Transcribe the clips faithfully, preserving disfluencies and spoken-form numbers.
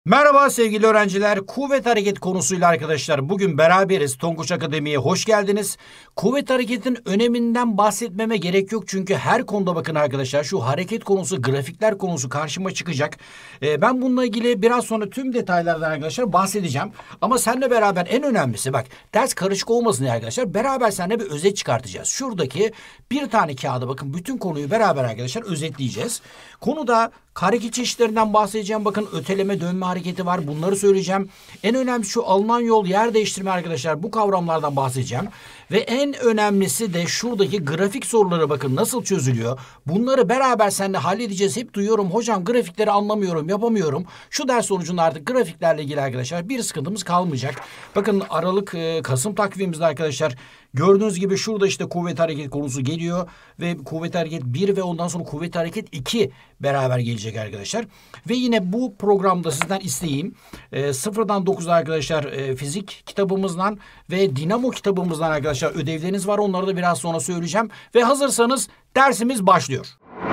Merhaba sevgili öğrenciler. Kuvvet hareket konusuyla arkadaşlar bugün beraberiz. Tonguç Akademi'ye hoş geldiniz. Kuvvet hareketin öneminden bahsetmeme gerek yok. Çünkü her konuda bakın arkadaşlar şu hareket konusu, grafikler konusu karşıma çıkacak. Ee, ben bununla ilgili biraz sonra tüm detaylardan arkadaşlar bahsedeceğim. Ama seninle beraber en önemlisi bak ders karışık olmasın diye arkadaşlar beraber seninle bir özet çıkartacağız. Şuradaki bir tane kağıda bakın bütün konuyu beraber arkadaşlar özetleyeceğiz. Konuda hareket çeşitlerinden bahsedeceğim. Bakın öteleme, dönme hareketi var. Bunları söyleyeceğim. En önemlisi şu alınan yol, yer değiştirme arkadaşlar. Bu kavramlardan bahsedeceğim. Ve en önemlisi de şuradaki grafik soruları bakın nasıl çözülüyor. Bunları beraber seninle halledeceğiz. Hep duyuyorum hocam grafikleri anlamıyorum, yapamıyorum. Şu ders sonucunda artık grafiklerle ilgili arkadaşlar bir sıkıntımız kalmayacak. Bakın Aralık, Kasım takvimimizde arkadaşlar gördüğünüz gibi şurada işte kuvvet hareket konusu geliyor. Ve kuvvet hareket bir ve ondan sonra kuvvet hareket iki beraber gelecek arkadaşlar. Ve yine bu programda sizden isteğim e, sıfırdan dokuza arkadaşlar e, fizik kitabımızdan ve dinamo kitabımızdan arkadaşlar ödevleriniz var. Onları da biraz sonra söyleyeceğim. Ve hazırsanız dersimiz başlıyor.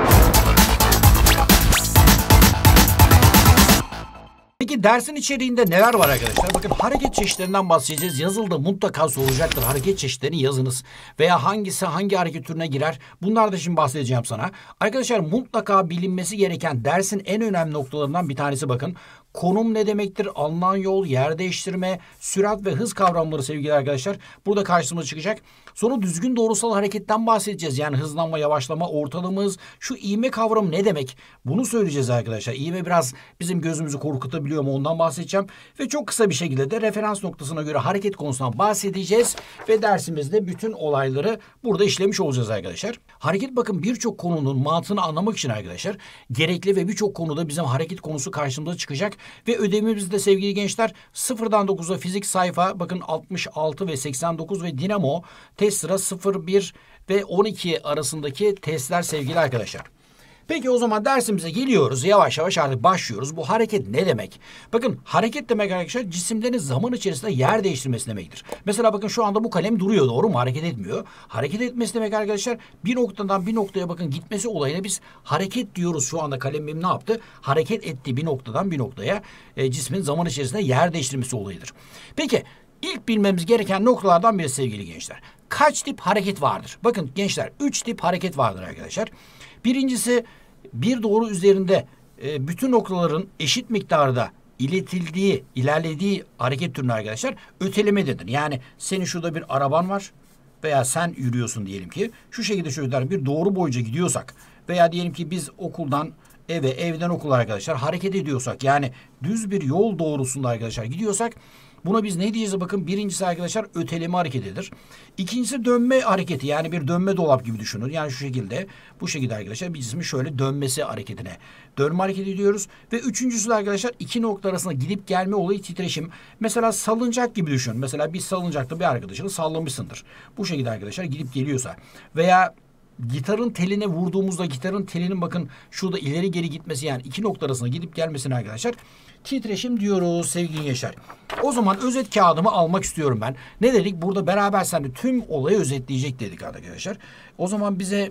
Peki dersin içeriğinde neler var arkadaşlar? Bakın hareket çeşitlerinden bahsedeceğiz. Yazılıda mutlaka soracaktır. Hareket çeşitlerini yazınız. Veya hangisi hangi hareket türüne girer? Bunlar da şimdi bahsedeceğim sana. Arkadaşlar mutlaka bilinmesi gereken dersin en önemli noktalarından bir tanesi bakın. Konum ne demektir? Alınan yol, yer değiştirme, sürat ve hız kavramları sevgili arkadaşlar. Burada karşımıza çıkacak. Sonra düzgün doğrusal hareketten bahsedeceğiz. Yani hızlanma, yavaşlama, ortalama hız. Şu ivme kavramı ne demek? Bunu söyleyeceğiz arkadaşlar. İvme biraz bizim gözümüzü korkutabiliyor mu? Ondan bahsedeceğim. Ve çok kısa bir şekilde de referans noktasına göre hareket konusundan bahsedeceğiz. Ve dersimizde bütün olayları burada işlemiş olacağız arkadaşlar. Hareket bakın birçok konunun mantığını anlamak için arkadaşlar gerekli ve birçok konuda bizim hareket konusu karşımıza çıkacak. Ve ödevimizde sevgili gençler sıfırdan dokuza fizik sayfa bakın altmış altı ve seksen dokuz ve dinamo test sıra sıfır bir ve on iki arasındaki testler sevgili arkadaşlar. Peki o zaman dersimize geliyoruz. Yavaş yavaş artık başlıyoruz. Bu hareket ne demek? Bakın hareket demek arkadaşlar cisimlerin zaman içerisinde yer değiştirmesi demektir. Mesela bakın şu anda bu kalem duruyor doğru mu? Hareket etmiyor. Hareket etmesi demek arkadaşlar bir noktadan bir noktaya bakın gitmesi olayına biz hareket diyoruz. Şu anda kalemim ne yaptı? Hareket etti bir noktadan bir noktaya e, cismin zaman içerisinde yer değiştirmesi olayıdır. Peki ilk bilmemiz gereken noktalardan biri sevgili gençler. Kaç tip hareket vardır? Bakın gençler üç tip hareket vardır arkadaşlar. Birincisi bir doğru üzerinde e, bütün noktaların eşit miktarda iletildiği, ilerlediği hareket türünü arkadaşlar ötelemededir. Yani senin şurada bir araban var veya sen yürüyorsun diyelim ki şu şekilde şöyle bir doğru boyunca gidiyorsak veya diyelim ki biz okuldan eve, evden okula arkadaşlar hareket ediyorsak yani düz bir yol doğrusunda arkadaşlar gidiyorsak buna biz ne diyeceğiz? Bakın birincisi arkadaşlar öteleme hareketidir. İkincisi dönme hareketi yani bir dönme dolap gibi düşünün. Yani şu şekilde bu şekilde arkadaşlar bir cismin şöyle dönmesi hareketine dönme hareketi diyoruz. Ve üçüncüsü de arkadaşlar iki nokta arasında gidip gelme olayı titreşim. Mesela salıncak gibi düşün. Mesela bir salıncakta bir arkadaşını sallamışsındır. Bu şekilde arkadaşlar gidip geliyorsa veya gitarın teline vurduğumuzda gitarın telinin bakın şurada ileri geri gitmesi yani iki nokta arasında gidip gelmesine arkadaşlar titreşim diyoruz sevgili gençler. O zaman özet kağıdımı almak istiyorum ben. Ne dedik? Burada beraber seninle tüm olayı özetleyecek dedik arkadaşlar. O zaman bize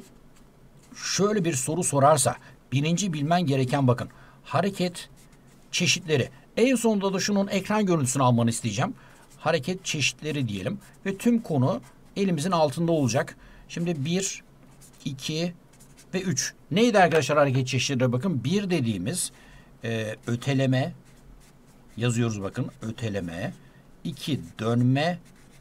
şöyle bir soru sorarsa birinci bilmen gereken bakın hareket çeşitleri. En sonunda da şunun ekran görüntüsünü almanı isteyeceğim. Hareket çeşitleri diyelim ve tüm konu elimizin altında olacak. Şimdi bir, iki ve üç. Neydi arkadaşlar hareket çeşitleri? Bakın bir dediğimiz e, öteleme yazıyoruz bakın öteleme. iki dönme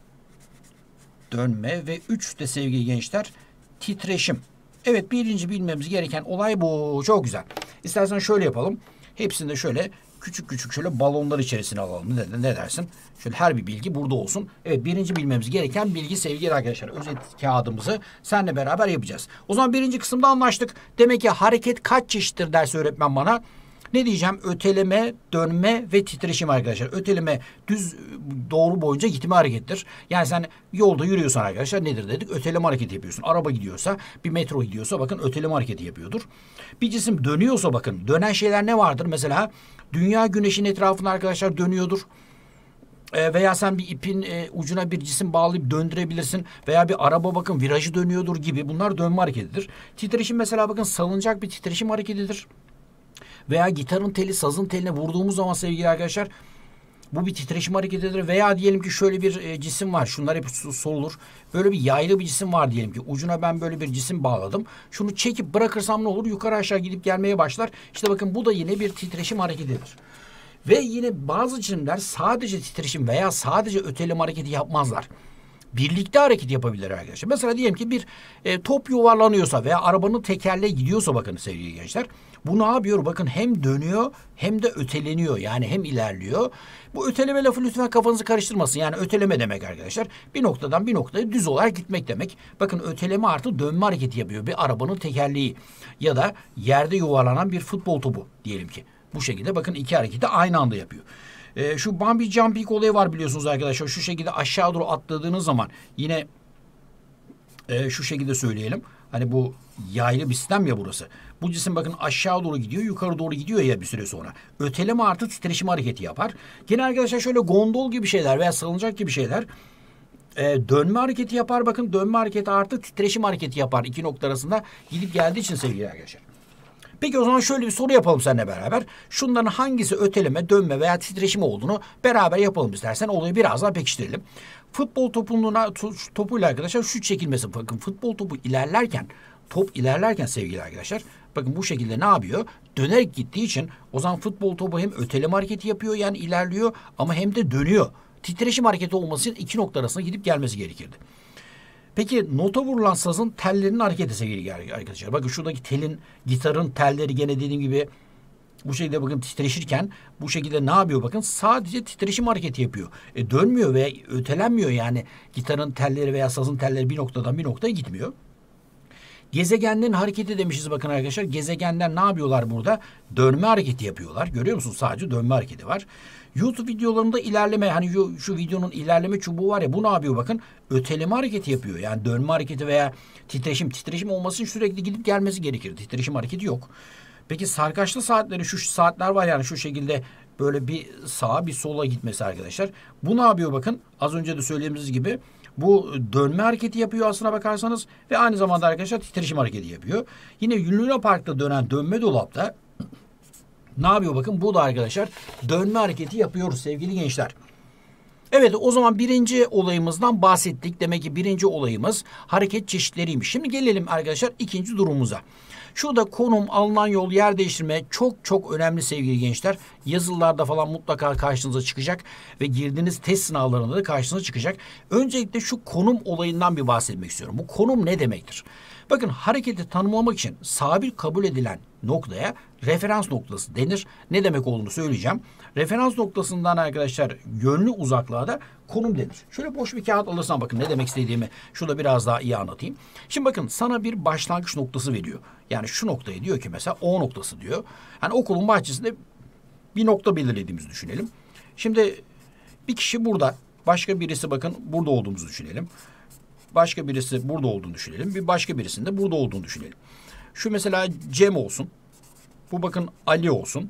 dönme ve üç de sevgili gençler titreşim. Evet birinci bilmemiz gereken olay bu. Çok güzel. İstersen şöyle yapalım. Hepsini de şöyle küçük küçük şöyle balonlar içerisine alalım. Ne, ne dersin? Şöyle her bir bilgi burada olsun. Evet birinci bilmemiz gereken bilgi sevgili arkadaşlar. Özet kağıdımızı seninle beraber yapacağız. O zaman birinci kısımda anlaştık. Demek ki hareket kaç çeşittir dersi öğretmen bana. Ne diyeceğim? Öteleme, dönme ve titreşim arkadaşlar. Öteleme düz doğru boyunca gitme harekettir. Yani sen yolda yürüyorsan arkadaşlar nedir dedik? Öteleme hareketi yapıyorsun. Araba gidiyorsa, bir metro gidiyorsa bakın öteleme hareketi yapıyordur. Bir cisim dönüyorsa bakın dönen şeyler ne vardır? Mesela dünya güneşin etrafında arkadaşlar dönüyordur. E, veya sen bir ipin e, ucuna bir cisim bağlayıp döndürebilirsin. Veya bir araba bakın virajı dönüyordur gibi. Bunlar dönme hareketidir. Titreşim mesela bakın salıncak bir titreşim hareketidir. Veya gitarın teli sazın teline vurduğumuz zaman sevgili arkadaşlar bu bir titreşim hareketidir. Veya diyelim ki şöyle bir e, cisim var. Şunlar hep sorulur. Böyle bir yaylı bir cisim var diyelim ki. Ucuna ben böyle bir cisim bağladım. Şunu çekip bırakırsam ne olur? Yukarı aşağı gidip gelmeye başlar. İşte bakın bu da yine bir titreşim hareketidir. Ve yine bazı cisimler sadece titreşim veya sadece öteleme hareketi yapmazlar. Birlikte hareket yapabilir arkadaşlar. Mesela diyelim ki bir e, top yuvarlanıyorsa veya arabanın tekerleği gidiyorsa bakın sevgili gençler. Bu ne yapıyor? Bakın hem dönüyor hem de öteleniyor. Yani hem ilerliyor. Bu öteleme lafı lütfen kafanızı karıştırmasın. Yani öteleme demek arkadaşlar. Bir noktadan bir noktaya düz olarak gitmek demek. Bakın öteleme artı dönme hareketi yapıyor. Bir arabanın tekerleği ya da yerde yuvarlanan bir futbol topu diyelim ki. Bu şekilde bakın iki hareketi aynı anda yapıyor. Ee, şu bungee jumping olayı var biliyorsunuz arkadaşlar. Şu şekilde aşağı doğru atladığınız zaman yine e, şu şekilde söyleyelim. Hani bu yaylı bir sistem ya burası. Bu cisim bakın aşağı doğru gidiyor, yukarı doğru gidiyor ya bir süre sonra. Öteleme artı titreşim hareketi yapar. Yine arkadaşlar şöyle gondol gibi şeyler veya salıncak gibi şeyler e, dönme hareketi yapar. Bakın dönme hareketi artı titreşim hareketi yapar. İki nokta arasında gidip geldiği için sevgili arkadaşlar. Peki o zaman şöyle bir soru yapalım seninle beraber. Şunların hangisi öteleme, dönme veya titreşim olduğunu beraber yapalım istersen. Olayı biraz daha pekiştirelim. Futbol topunluğuna, topuyla arkadaşlar şu çekilmesi. Bakın futbol topu ilerlerken, top ilerlerken sevgili arkadaşlar. Bakın bu şekilde ne yapıyor? Dönerek gittiği için o zaman futbol topu hem öteleme hareketi yapıyor yani ilerliyor ama hem de dönüyor. Titreşim hareketi olması için iki nokta arasında gidip gelmesi gerekirdi. Peki nota vurulan sazın tellerinin hareketi sevgili arkadaşlar. Bakın şuradaki telin, gitarın telleri gene dediğim gibi bu şekilde bakın titreşirken bu şekilde ne yapıyor bakın sadece titreşim hareketi yapıyor. E, dönmüyor veya ötelenmiyor yani gitarın telleri veya sazın telleri bir noktadan bir noktaya gitmiyor. Gezegenlerin hareketi demişiz bakın arkadaşlar. Gezegenler ne yapıyorlar burada? Dönme hareketi yapıyorlar. Görüyor musunuz? Sadece dönme hareketi var. YouTube videolarında ilerleme hani şu, şu videonun ilerleme çubuğu var ya bu ne yapıyor bakın? Öteleme hareketi yapıyor. Yani dönme hareketi veya titreşim. Titreşim olması için sürekli gidip gelmesi gerekir. Titreşim hareketi yok. Peki sarkaçlı saatleri şu saatler var yani şu şekilde böyle bir sağa bir sola gitmesi arkadaşlar. Bu ne yapıyor bakın? Az önce de söylediğimiz gibi bu dönme hareketi yapıyor aslına bakarsanız ve aynı zamanda arkadaşlar titreşim hareketi yapıyor. Yine Luna Park'ta dönen dönme dolapta ne yapıyor bakın bu da arkadaşlar dönme hareketi yapıyoruz sevgili gençler. Evet o zaman birinci olayımızdan bahsettik. Demek ki birinci olayımız hareket çeşitleriymiş. Şimdi gelelim arkadaşlar ikinci durumumuza. Şurada konum, alınan yol, yer değiştirme çok çok önemli sevgili gençler. Yazılılarda falan mutlaka karşınıza çıkacak ve girdiğiniz test sınavlarında da karşınıza çıkacak. Öncelikle şu konum olayından bir bahsetmek istiyorum. Bu konum ne demektir? Bakın hareketi tanımlamak için sabit kabul edilen noktaya referans noktası denir. Ne demek olduğunu söyleyeceğim. Referans noktasından arkadaşlar yönlü uzaklığa da konum denir. Şöyle boş bir kağıt alırsan bakın ne demek istediğimi şurada biraz daha iyi anlatayım. Şimdi bakın sana bir başlangıç noktası veriyor. Yani şu noktayı diyor ki mesela O noktası diyor. Yani okulun bahçesinde bir nokta belirlediğimizi düşünelim. Şimdi bir kişi burada, başka birisi bakın burada olduğumuzu düşünelim. Başka birisi burada olduğunu düşünelim. Bir başka birisinin de burada olduğunu düşünelim. Şu mesela Cem olsun. Bu bakın Ali olsun.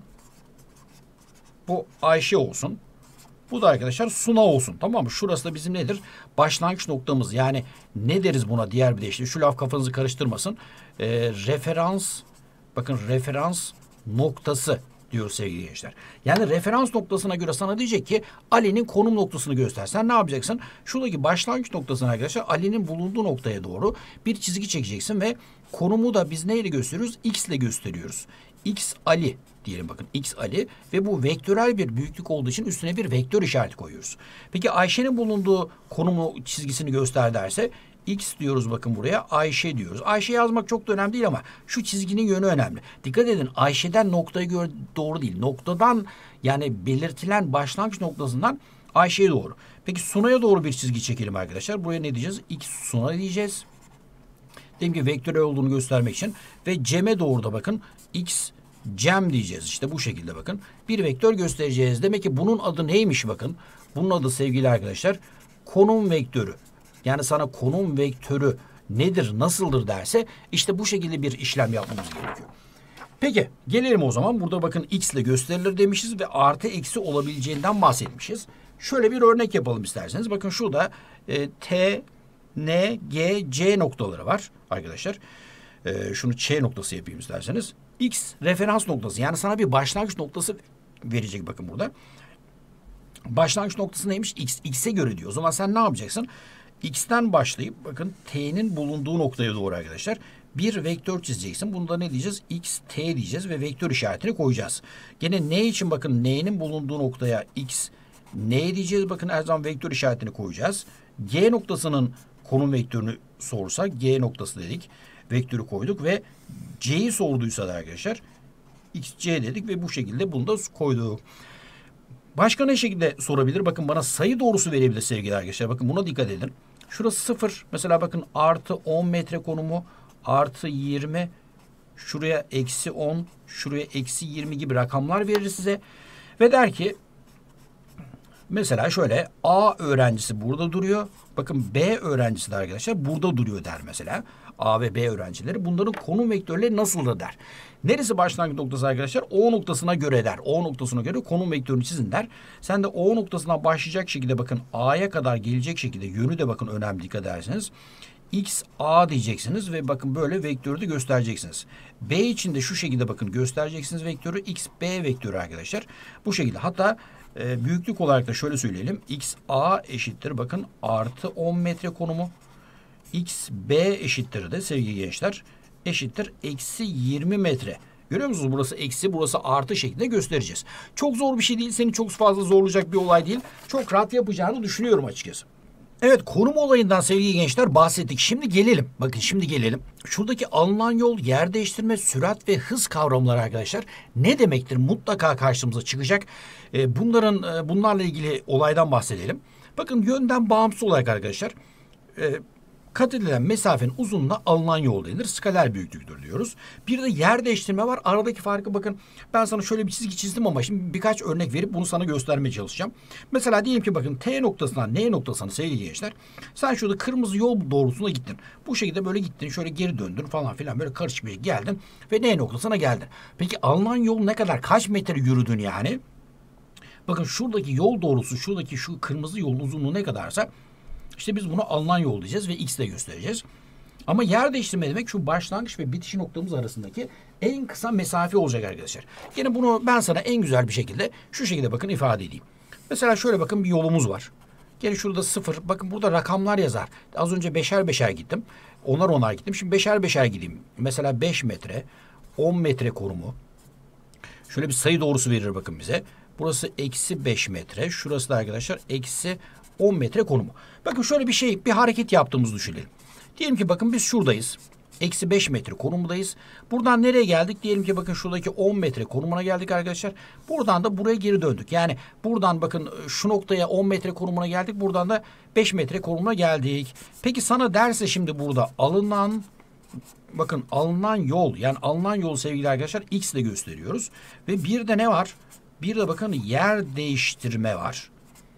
Bu Ayşe olsun. Bu da arkadaşlar Suna olsun. Tamam mı? Şurası da bizim nedir? Başlangıç noktamız. Yani ne deriz buna diğer bir deyişle? Şu laf kafanızı karıştırmasın. Ee, referans, bakın referans noktası diyor sevgili gençler. Yani referans noktasına göre sana diyecek ki Ali'nin konum noktasını göster. Sen ne yapacaksın? Şuradaki başlangıç noktasına arkadaşlar Ali'nin bulunduğu noktaya doğru bir çizgi çekeceksin ve konumu da biz neyle gösteriyoruz? X ile gösteriyoruz. X Ali diyelim bakın X Ali ve bu vektörel bir büyüklük olduğu için üstüne bir vektör işareti koyuyoruz. Peki Ayşe'nin bulunduğu konumu çizgisini göster derse X diyoruz bakın buraya Ayşe diyoruz. Ayşe yazmak çok da önemli değil ama şu çizginin yönü önemli. Dikkat edin Ayşe'den noktaya göre doğru değil. Noktadan yani belirtilen başlangıç noktasından Ayşe'ye doğru. Peki Suna'ya doğru bir çizgi çekelim arkadaşlar. Buraya ne diyeceğiz? X Suna diyeceğiz. Diyelim ki vektörel olduğunu göstermek için ve Cem'e doğru da bakın X Cem diyeceğiz. İşte bu şekilde bakın. Bir vektör göstereceğiz. Demek ki bunun adı neymiş bakın. Bunun adı sevgili arkadaşlar konum vektörü. Yani sana konum vektörü nedir, nasıldır derse işte bu şekilde bir işlem yapmamız gerekiyor. Peki gelelim o zaman. Burada bakın X ile gösterilir demişiz ve artı eksi olabileceğinden bahsetmişiz. Şöyle bir örnek yapalım isterseniz. Bakın şurada e, T, N, G, C noktaları var arkadaşlar. E, şunu Ç noktası yapayım isterseniz. X referans noktası. Yani sana bir başlangıç noktası verecek bakın burada. Başlangıç noktası neymiş? X. X'e göre diyor. O zaman sen ne yapacaksın? X'ten başlayıp bakın T'nin bulunduğu noktaya doğru arkadaşlar bir vektör çizeceksin. Bunda ne diyeceğiz? X, T diyeceğiz ve vektör işaretini koyacağız. Gene N için bakın N'nin bulunduğu noktaya X, N diyeceğiz. Bakın her zaman vektör işaretini koyacağız. G noktasının konum vektörünü sorsa G noktası dedik. Vektörü koyduk ve C'yi sorduysa da arkadaşlar X, C dedik ve bu şekilde bunu da koyduk. Başka ne şekilde sorabilir? Bakın bana sayı doğrusu verebilir sevgili arkadaşlar. Bakın buna dikkat edin. Şurası sıfır. Mesela bakın artı on metre konumu, artı yirmi, şuraya eksi on, şuraya eksi yirmi gibi rakamlar verir size. Ve der ki mesela şöyle A öğrencisi burada duruyor. Bakın B öğrencisi de arkadaşlar burada duruyor der mesela. A ve B öğrencileri. Bunların konum vektörleri nasıldır der. Neresi başlangıç noktası arkadaşlar? O noktasına göre der. O noktasına göre konum vektörünü çizin der. Sen de O noktasına başlayacak şekilde bakın A'ya kadar gelecek şekilde yönü de bakın önemli dikkat ederseniz. X, A diyeceksiniz ve bakın böyle vektörü de göstereceksiniz. B için de şu şekilde bakın göstereceksiniz vektörü. X, B vektörü arkadaşlar. Bu şekilde. Hatta e, büyüklük olarak da şöyle söyleyelim. X, A eşittir bakın artı on metre konumu. X, B eşittir de sevgili gençler eşittir eksi yirmi metre. Görüyor musunuz? Burası eksi, burası artı şeklinde göstereceğiz. Çok zor bir şey değil. Seni çok fazla zorlayacak bir olay değil. Çok rahat yapacağını düşünüyorum açıkçası. Evet, konum olayından sevgili gençler bahsettik. Şimdi gelelim. Bakın şimdi gelelim. Şuradaki alınan yol, yer değiştirme, sürat ve hız kavramları arkadaşlar ne demektir? Mutlaka karşımıza çıkacak. Ee, bunların bunlarla ilgili olaydan bahsedelim. Bakın yönden bağımsız olarak arkadaşlar e, kat edilen mesafenin uzunluğuna alınan yol denir. Skaler büyüklüktür diyoruz. Bir de yer değiştirme var. Aradaki farkı bakın ben sana şöyle bir çizgi çizdim ama şimdi birkaç örnek verip bunu sana göstermeye çalışacağım. Mesela diyelim ki bakın T noktasından N noktasına sevgili gençler. Sen şurada kırmızı yol doğrultusunda gittin. Bu şekilde böyle gittin. Şöyle geri döndün falan filan böyle karışık bir geldin ve N noktasına geldin. Peki alınan yol ne kadar? Kaç metre yürüdün yani? Bakın şuradaki yol doğrusu, şuradaki şu kırmızı yolun uzunluğu ne kadarsa İşte biz bunu alınan yol diyeceğiz ve X ile göstereceğiz. Ama yer değiştirme demek şu başlangıç ve bitiş noktamız arasındaki en kısa mesafe olacak arkadaşlar. Yine bunu ben sana en güzel bir şekilde şu şekilde bakın ifade edeyim. Mesela şöyle bakın bir yolumuz var. Gene şurada sıfır. Bakın burada rakamlar yazar. Az önce beşer beşer gittim. Onar onar gittim. Şimdi beşer beşer gideyim. Mesela beş metre, on metre konumu. Şöyle bir sayı doğrusu verir bakın bize. Burası eksi beş metre. Şurası da arkadaşlar eksi on metre konumu. Bakın şöyle bir şey, bir hareket yaptığımızı düşünelim. Diyelim ki bakın biz şuradayız. Eksi beş metre konumundayız. Buradan nereye geldik? Diyelim ki bakın şuradaki on metre konumuna geldik arkadaşlar. Buradan da buraya geri döndük. Yani buradan bakın şu noktaya on metre konumuna geldik. Buradan da beş metre konumuna geldik. Peki sana derse şimdi burada alınan bakın alınan yol, yani alınan yol sevgili arkadaşlar X ile gösteriyoruz. Ve bir de ne var? Bir de bakın yer değiştirme var.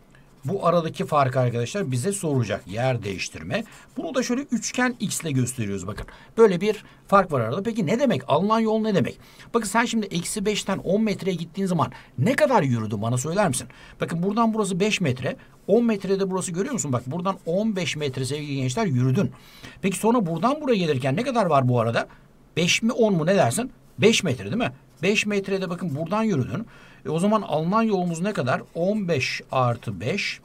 Bu aradaki fark arkadaşlar bize soracak, yer değiştirme. Bunu da şöyle üçgen X ile gösteriyoruz bakın. Böyle bir fark var arada. Peki ne demek? Alınan yol ne demek? Bakın sen şimdi eksi beşten on metreye gittiğin zaman ne kadar yürüdün bana söyler misin? Bakın buradan burası beş metre. on metrede burası görüyor musun? Bak buradan on beş metre sevgili gençler yürüdün. Peki sonra buradan buraya gelirken ne kadar var bu arada? beş mi on mu ne dersin? beş metre değil mi? beş metrede bakın buradan yürüdün. E o zaman alınan yolumuz ne kadar? on beş artı beş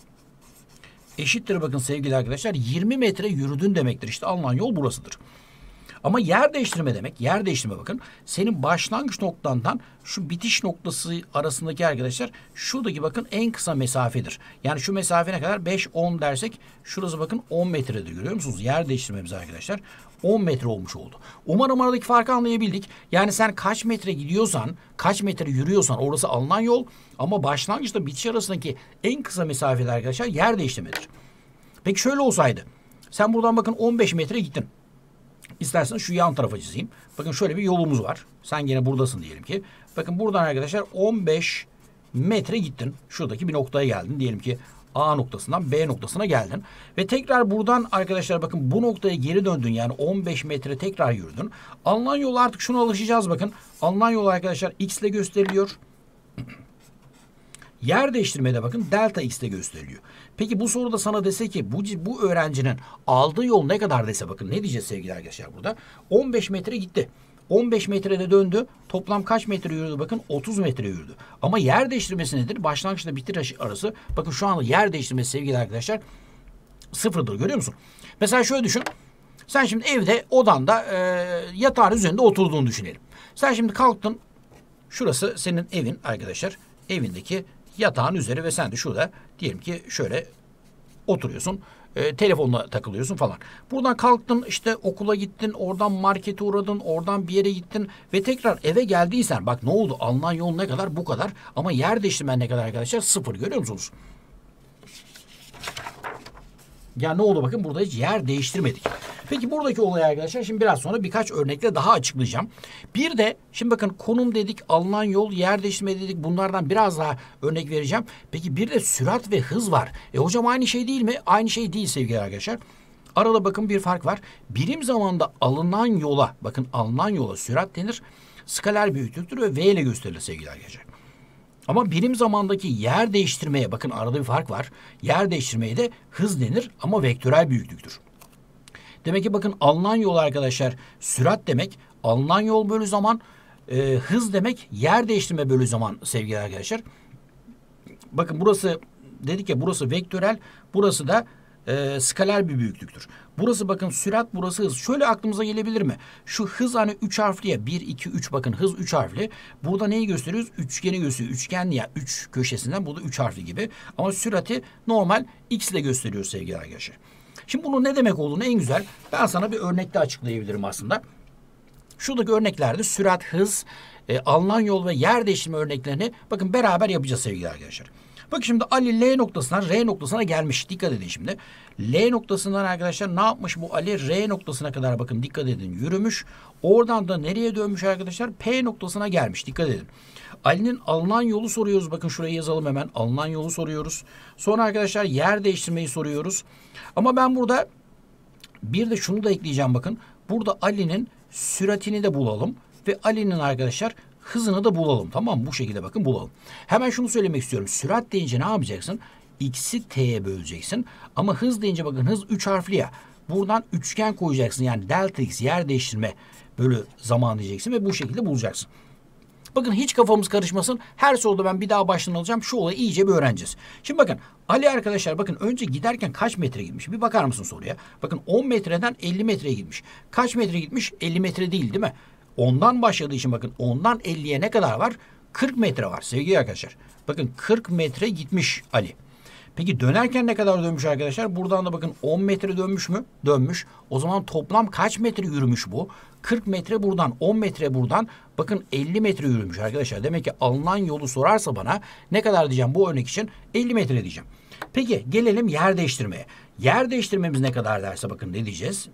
eşittir bakın sevgili arkadaşlar yirmi metre yürüdün demektir. İşte alınan yol burasıdır. Ama yer değiştirme demek, yer değiştirme bakın senin başlangıç noktandan şu bitiş noktası arasındaki arkadaşlar şuradaki bakın en kısa mesafedir. Yani şu mesafe ne kadar? beş on dersek şurası bakın on metredir, görüyor musunuz? Yer değiştirmemiz arkadaşlar on metre olmuş oldu. Umarım aradaki farkı anlayabildik. Yani sen kaç metre gidiyorsan, kaç metre yürüyorsan orası alınan yol ama başlangıçta bitiş arasındaki en kısa mesafede arkadaşlar yer değiştirmedir. Peki şöyle olsaydı. Sen buradan bakın on beş metre gittin. İsterseniz şu yan tarafa çizeyim. Bakın şöyle bir yolumuz var. Sen gene buradasın diyelim ki. Bakın buradan arkadaşlar on beş metre gittin. Şuradaki bir noktaya geldin. Diyelim ki A noktasından B noktasına geldin. Ve tekrar buradan arkadaşlar bakın bu noktaya geri döndün. Yani on beş metre tekrar yürüdün. Alınan yol artık şuna alışacağız bakın. Alınan yol arkadaşlar X ile gösteriliyor. Yer değiştirmede bakın delta X ile gösteriliyor. Peki bu soruda sana dese ki bu, bu öğrencinin aldığı yol ne kadar dese bakın ne diyeceğiz sevgili arkadaşlar burada? on beş metre gitti. on beş metrede döndü. Toplam kaç metre yürüdü? Bakın otuz metre yürüdü. Ama yer değiştirmesi nedir? Başlangıçla bitiriş arası. Bakın şu anda yer değiştirmesi sevgili arkadaşlar sıfırdır. Görüyor musun? Mesela şöyle düşün. Sen şimdi evde odanda e, yatağın üzerinde oturduğunu düşünelim. Sen şimdi kalktın. Şurası senin evin arkadaşlar. Evindeki yatağın üzeri ve sen de şurada diyelim ki şöyle oturuyorsun. E, telefonla takılıyorsun falan. Buradan kalktın, işte okula gittin, oradan markete uğradın, oradan bir yere gittin ve tekrar eve geldiysen bak ne oldu? Alınan yol ne kadar? Bu kadar. Ama yer değiştirmen ne kadar arkadaşlar? Sıfır. Görüyor musunuz? Ya ne oldu bakın, burada hiç yer değiştirmedik. Peki buradaki olay arkadaşlar şimdi biraz sonra birkaç örnekle daha açıklayacağım. Bir de şimdi bakın konum dedik, alınan yol, yer değiştirme dedik. Bunlardan biraz daha örnek vereceğim. Peki bir de sürat ve hız var. E hocam aynı şey değil mi? Aynı şey değil sevgili arkadaşlar. Arada bakın bir fark var. Birim zamanda alınan yola, bakın alınan yola sürat denir. Skaler büyüklüktür ve V ile gösterilir sevgili arkadaşlar. Ama birim zamandaki yer değiştirmeye bakın arada bir fark var. Yer değiştirmeye de hız denir ama vektörel büyüklüktür. Demek ki bakın alınan yol arkadaşlar sürat demek, alınan yol bölü zaman, e, hız demek, yer değiştirme bölü zaman sevgili arkadaşlar. Bakın burası dedik ya, burası vektörel, burası da e, skaler bir büyüklüktür. Burası bakın sürat, burası hız. Şöyle aklımıza gelebilir mi? Şu hız hani üç harfli ya, bir, iki, üç, bakın hız üç harfli. Burada neyi gösteriyoruz? Üçgeni gösteriyor. Üçgen ya üç köşesinden, burada üç harfli gibi. Ama sürati normal x ile gösteriyoruz sevgili arkadaşlar. Şimdi bunun ne demek olduğunu en güzel ben sana bir örnekte açıklayabilirim aslında. Şuradaki örneklerde sürat, hız, e, alınan yol ve yer değiştirme örneklerini bakın beraber yapacağız sevgili arkadaşlar. Bakın şimdi Ali L noktasından R noktasına gelmiş. Dikkat edin şimdi. L noktasından arkadaşlar ne yapmış bu Ali? R noktasına kadar bakın dikkat edin yürümüş. Oradan da nereye dönmüş arkadaşlar? P noktasına gelmiş. Dikkat edin. Ali'nin alınan yolu soruyoruz. Bakın şuraya yazalım hemen. Alınan yolu soruyoruz. Sonra arkadaşlar yer değiştirmeyi soruyoruz. Ama ben burada bir de şunu da ekleyeceğim bakın. Burada Ali'nin süratini de bulalım. Ve Ali'nin arkadaşlar hızını da bulalım. Tamam mı? Bu şekilde bakın bulalım. Hemen şunu söylemek istiyorum. Sürat deyince ne yapacaksın? X'i T'ye böleceksin. Ama hız deyince bakın hız üç harfli ya. Buradan üçgen koyacaksın. Yani delta X yer değiştirme bölü zaman diyeceksin ve bu şekilde bulacaksın. Bakın hiç kafamız karışmasın. Her soruda ben bir daha baştan alacağım. Şu olayı iyice bir öğreneceğiz. Şimdi bakın Ali arkadaşlar bakın önce giderken kaç metre gitmiş? Bir bakar mısın soruya? Bakın on metreden elli metreye gitmiş. Kaç metre gitmiş? elli metre değil değil mi? ondan başladığı için bakın ondan elliye ne kadar var? kırk metre var sevgili arkadaşlar. Bakın kırk metre gitmiş Ali. Peki dönerken ne kadar dönmüş arkadaşlar? Buradan da bakın on metre dönmüş mü? Dönmüş. O zaman toplam kaç metre yürümüş bu? kırk metre buradan, on metre buradan. Bakın elli metre yürümüş arkadaşlar. Demek ki alınan yolu sorarsa bana ne kadar diyeceğim bu örnek için? elli metre diyeceğim. Peki gelelim yer değiştirmeye. Yer değiştirmemiz ne kadar derse bakın ne diyeceğiz?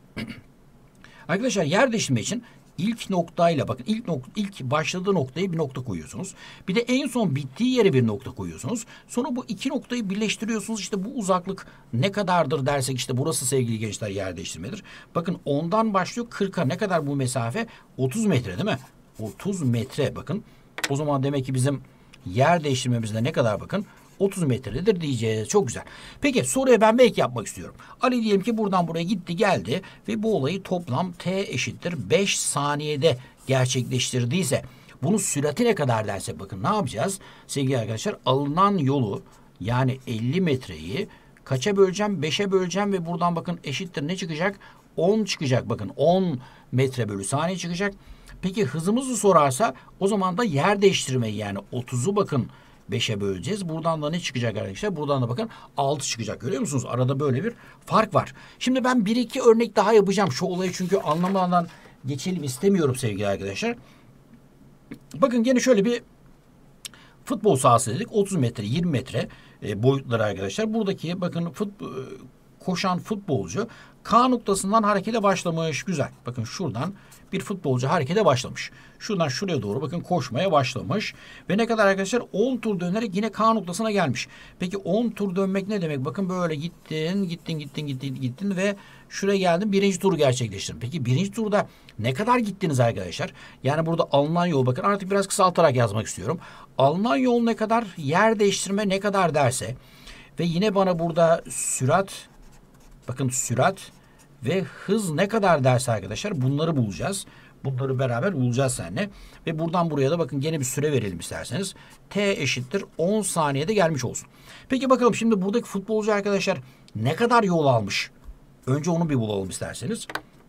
Arkadaşlar yer değiştirme için İlk noktayla bakın ilk nok ilk başladığı noktaya bir nokta koyuyorsunuz. Bir de en son bittiği yere bir nokta koyuyorsunuz. Sonra bu iki noktayı birleştiriyorsunuz. İşte bu uzaklık ne kadardır dersek işte burası sevgili gençler yer değiştirmedir. Bakın ondan başlıyor kırka ne kadar bu mesafe? otuz metre değil mi? otuz metre bakın. O zaman demek ki bizim yer değiştirmemizde ne kadar bakın? otuz metredir diyeceğiz. Çok güzel. Peki soruya ben belki yapmak istiyorum. Ali diyelim ki buradan buraya gitti geldi ve bu olayı toplam t eşittir beş saniyede gerçekleştirdiyse bunun sürati ne kadar dersek bakın ne yapacağız? Sevgili arkadaşlar alınan yolu yani elli metreyi kaça böleceğim? beşe böleceğim ve buradan bakın eşittir ne çıkacak? on çıkacak bakın on metre bölü saniye çıkacak. Peki hızımızı sorarsa o zaman da yer değiştirmeyi yani otuzu bakın beşe böleceğiz. Buradan da ne çıkacak arkadaşlar? Buradan da bakın altı çıkacak. Görüyor musunuz? Arada böyle bir fark var. Şimdi ben bir iki örnek daha yapacağım. Şu olayı çünkü anlamadan geçelim istemiyorum sevgili arkadaşlar. Bakın gene şöyle bir futbol sahası dedik. otuz metre, yirmi metre e, boyutları arkadaşlar. Buradaki bakın fut, e, koşan futbolcu K noktasından harekete başlamış. Güzel. Bakın şuradan bir futbolcu harekete başlamış. Şuradan şuraya doğru bakın koşmaya başlamış. Ve ne kadar arkadaşlar? on tur dönerek yine K noktasına gelmiş. Peki on tur dönmek ne demek? Bakın böyle gittin, gittin, gittin, gittin, gittin ve şuraya geldin. Birinci turu gerçekleştirdin. Peki birinci turda ne kadar gittiniz arkadaşlar? Yani burada alınan yol bakın artık biraz kısaltarak yazmak istiyorum. Alınan yol ne kadar? Yer değiştirme ne kadar derse ve yine bana burada sürat bakın sürat ve hız ne kadar derse arkadaşlar bunları bulacağız. Bunları beraber bulacağız seninle. Ve buradan buraya da bakın gene bir süre verelim isterseniz. T eşittir on saniyede gelmiş olsun. Peki bakalım şimdi buradaki futbolcu arkadaşlar ne kadar yol almış? Önce onu bir bulalım isterseniz.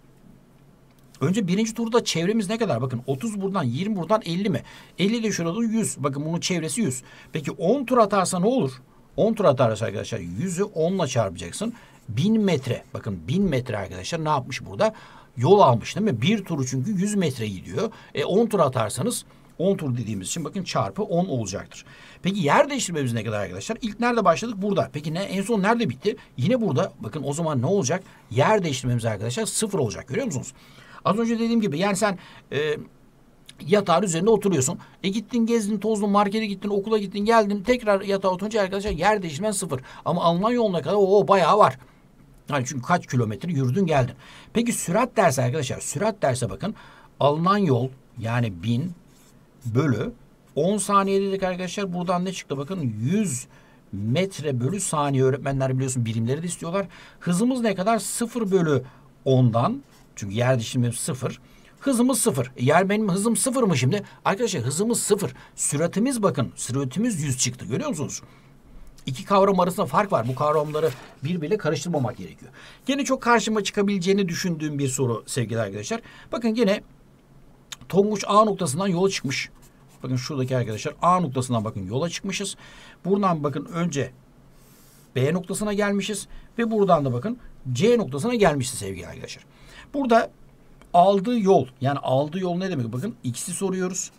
Önce birinci turda çevremiz ne kadar? Bakın otuz buradan, yirmi buradan, elli mi? elli de şurada yüz. Bakın bunun çevresi yüz. Peki on tur atarsa ne olur? on tur atarsa arkadaşlar yüzü on ile çarpacaksın. bin metre. Bakın bin metre arkadaşlar ne yapmış burada? Yol almış değil mi? Bir turu çünkü yüz metre gidiyor. E on tur atarsanız on tur dediğimiz için bakın çarpı on olacaktır. Peki yer değiştirmemiz ne kadar arkadaşlar? İlk nerede başladık? Burada. Peki ne? En son nerede bitti? Yine burada. Bakın o zaman ne olacak? Yer değiştirmemiz arkadaşlar sıfır olacak. Görüyor musunuz? Az önce dediğim gibi yani sen e, yatağın üzerinde oturuyorsun. E gittin, gezdin, tozdun, markete gittin, okula gittin, geldin. Tekrar yatağa oturunca arkadaşlar yer değiştirmen sıfır. Ama alınan yoluna kadar o bayağı var. Yani çünkü kaç kilometre yürüdün geldin. Peki sürat dersi arkadaşlar. Sürat derse bakın alınan yol yani bin bölü on saniye dedik arkadaşlar. Buradan ne çıktı? Bakın yüz metre bölü saniye. Öğretmenler biliyorsun birimleri de istiyorlar. Hızımız ne kadar? sıfır bölü ondan. Çünkü yer değiştirmemiz sıfır. Hızımız sıfır. Yer benim hızım sıfır mı şimdi? Arkadaşlar hızımız sıfır. Süratimiz bakın. Süratimiz yüz çıktı. Görüyor musunuz? İki kavram arasında fark var. Bu kavramları birbiriyle karıştırmamak gerekiyor. Gene çok karşıma çıkabileceğini düşündüğüm bir soru sevgili arkadaşlar. Bakın gene Tonguç A noktasından yola çıkmış. Bakın şuradaki arkadaşlar A noktasından bakın yola çıkmışız. Buradan bakın önce B noktasına gelmişiz. Ve buradan da bakın C noktasına gelmişiz sevgili arkadaşlar. Burada aldığı yol yani aldığı yol ne demek? Bakın x'i soruyoruz.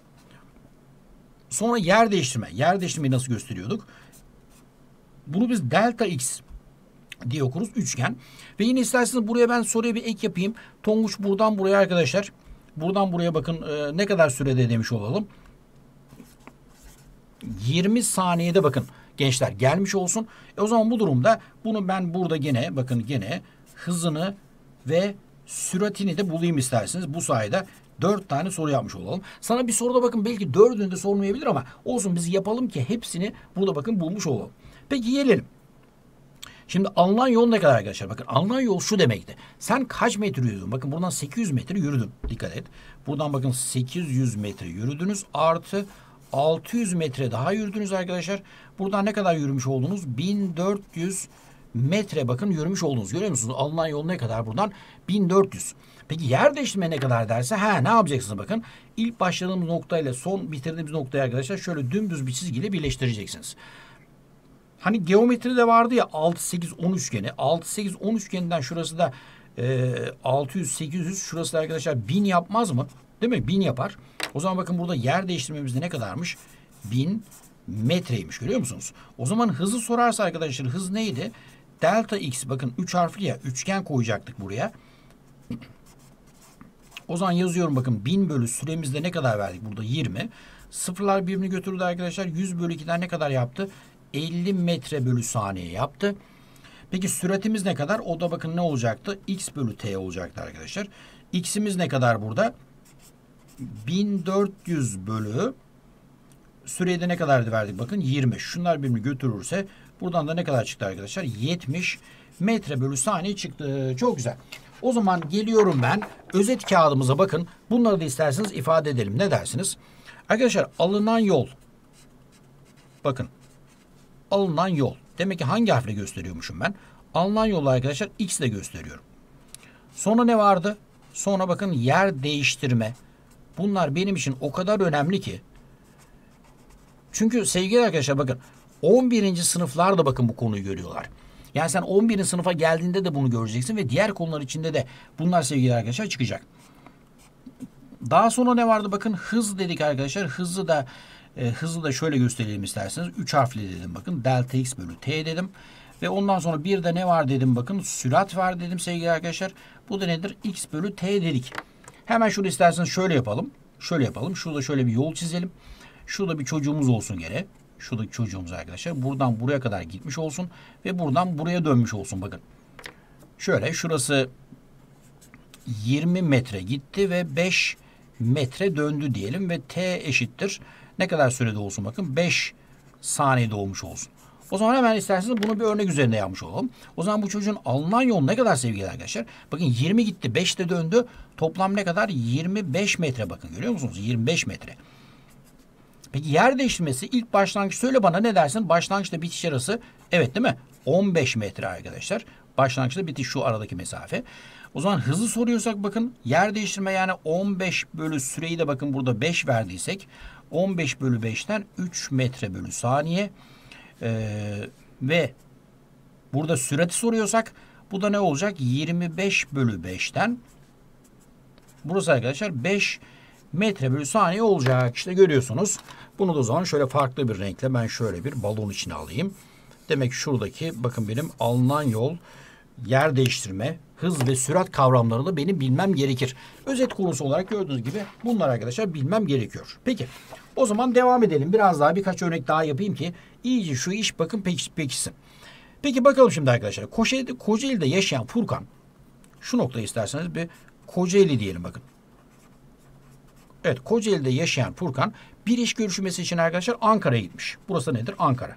Sonra yer değiştirme. Yer değiştirmeyi nasıl gösteriyorduk? Bunu biz delta x diye okuruz. Üçgen. Ve yine isterseniz buraya ben soruya bir ek yapayım. Tonguç buradan buraya arkadaşlar. Buradan buraya bakın e, ne kadar sürede demiş olalım. yirmi saniyede bakın gençler gelmiş olsun. E o zaman bu durumda bunu ben burada gene bakın gene hızını ve süratini de bulayım isterseniz. Bu sayede dört tane soru yapmış olalım. Sana bir soruda bakın belki dördünü de sormayabilir ama olsun biz yapalım ki hepsini burada bakın bulmuş olalım. Peki gelelim. Şimdi alınan yol ne kadar arkadaşlar? Bakın alınan yol şu demekti. Sen kaç metre yürüdün? Bakın buradan sekiz yüz metre yürüdün. Dikkat et. Buradan bakın sekiz yüz metre yürüdünüz. Artı altı yüz metre daha yürüdünüz arkadaşlar. Buradan ne kadar yürümüş oldunuz? bin dört yüz metre bakın yürümüş oldunuz. Görüyor musunuz? Alınan yol ne kadar buradan? bin dört yüz. Peki yer değiştirme ne kadar derse ha ne yapacaksınız bakın. İlk başladığımız noktayla son bitirdiğimiz noktayı arkadaşlar şöyle dümdüz bir çizgiyle birleştireceksiniz. Hani geometride vardı ya altı sekiz on üçgeni. altı sekiz on üçgeninden şurası da e, altı yüz sekiz yüz şurası da arkadaşlar bin yapmaz mı? Değil mi? bin yapar. O zaman bakın burada yer değiştirmemizde ne kadarmış? bin metreymiş görüyor musunuz? O zaman hızı sorarsa arkadaşlar hız neydi? Delta x bakın üç harfli ya üçgen koyacaktık buraya. O zaman yazıyorum bakın bin bölü süremizde ne kadar verdik? Burada yirmi. Sıfırlar birbirini götürdü arkadaşlar. yüz bölü ikiden ne kadar yaptı? elli metre bölü saniye yaptı. Peki süratimiz ne kadar? O da bakın ne olacaktı? X bölü t olacaktı arkadaşlar. X'imiz ne kadar burada? bin dört yüz bölü sürede ne kadardı verdik? Bakın yirmi. Şunlar birbirini götürürse buradan da ne kadar çıktı arkadaşlar? yetmiş metre bölü saniye çıktı. Çok güzel. O zaman geliyorum ben özet kağıdımıza bakın. Bunları da isterseniz ifade edelim. Ne dersiniz? Arkadaşlar alınan yol. Bakın. Alınan yol. Demek ki hangi harfle gösteriyormuşum ben? Alınan yolu arkadaşlar x ile gösteriyorum. Sonra ne vardı? Sonra bakın yer değiştirme. Bunlar benim için o kadar önemli ki. Çünkü sevgili arkadaşlar bakın on birinci sınıflar da bakın bu konuyu görüyorlar. Yani sen on birinci sınıfa geldiğinde de bunu göreceksin ve diğer konular içinde de bunlar sevgili arkadaşlar çıkacak. Daha sonra ne vardı? Bakın hız dedik arkadaşlar. Hızı da E, hızı da şöyle gösterelim isterseniz. üç harfli dedim bakın. Delta x bölü t dedim. Ve ondan sonra bir de ne var dedim bakın. Sürat var dedim sevgili arkadaşlar. Bu da nedir? X bölü t dedik. Hemen şunu isterseniz şöyle yapalım. Şöyle yapalım. Şurada şöyle bir yol çizelim. Şurada bir çocuğumuz olsun gene. Şuradaki çocuğumuz arkadaşlar. Buradan buraya kadar gitmiş olsun. Ve buradan buraya dönmüş olsun bakın. Şöyle şurası yirmi metre gitti ve beş metre döndü diyelim. Ve t eşittir. Ne kadar sürede olsun bakın? beş saniyede olmuş olsun. O zaman hemen isterseniz bunu bir örnek üzerinde yapmış olalım. O zaman bu çocuğun alınan yol ne kadar sevgili arkadaşlar? Bakın yirmi gitti, beş de döndü. Toplam ne kadar? yirmi beş metre bakın, görüyor musunuz? yirmi beş metre. Peki yer değiştirmesi ilk başlangıç, söyle bana ne dersin? Başlangıçla bitiş arası, evet değil mi? on beş metre arkadaşlar. Başlangıçla bitiş şu aradaki mesafe. O zaman hızı soruyorsak bakın yer değiştirme yani on beş bölü süreyi de bakın burada beş verdiysek on beş bölü beşten üç metre bölü saniye. Ee, ve burada sürati soruyorsak bu da ne olacak? yirmi beş bölü beşten burası arkadaşlar beş metre bölü saniye olacak. İşte görüyorsunuz. Bunu da o zaman şöyle farklı bir renkle ben şöyle bir balon içine alayım. Demek ki şuradaki bakın benim alınan yol, yer değiştirme, hız ve sürat kavramlarını da benim bilmem gerekir. Özet konusu olarak gördüğünüz gibi bunlar arkadaşlar bilmem gerekiyor. Peki o zaman devam edelim. Biraz daha birkaç örnek daha yapayım ki iyice şu iş bakın pekişsin. Peki bakalım şimdi arkadaşlar. Kocaeli'de, Kocaeli'de yaşayan Furkan, şu noktayı isterseniz bir Kocaeli diyelim bakın. Evet, Kocaeli'de yaşayan Furkan bir iş görüşmesi için arkadaşlar Ankara'ya gitmiş. Burası nedir? Ankara.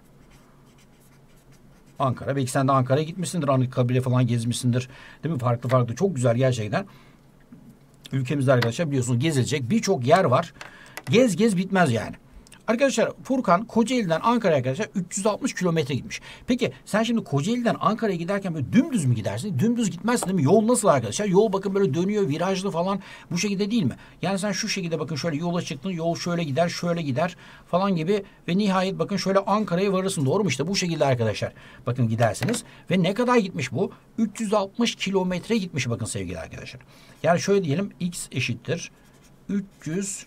Ankara. Belki sen de Ankara'ya gitmişsindir. Anıtkabir'e falan gezmişsindir. Değil mi? Farklı farklı. Çok güzel gerçekten. Ülkemizde arkadaşlar biliyorsunuz gezilecek birçok yer var. Gez gez bitmez yani. Arkadaşlar Furkan Kocaeli'den Ankara'ya arkadaşlar üç yüz altmış kilometre gitmiş. Peki sen şimdi Kocaeli'den Ankara'ya giderken böyle dümdüz mü gidersin? Dümdüz gitmezsin değil mi? Yol nasıl arkadaşlar? Yol bakın böyle dönüyor, virajlı falan, bu şekilde değil mi? Yani sen şu şekilde bakın şöyle yola çıktın, yol şöyle gider, şöyle gider falan gibi ve nihayet bakın şöyle Ankara'ya varırsın. Doğru mu? İşte bu şekilde arkadaşlar. Bakın gidersiniz ve ne kadar gitmiş bu? üç yüz altmış kilometre gitmiş bakın sevgili arkadaşlar. Yani şöyle diyelim, x eşittir üç yüz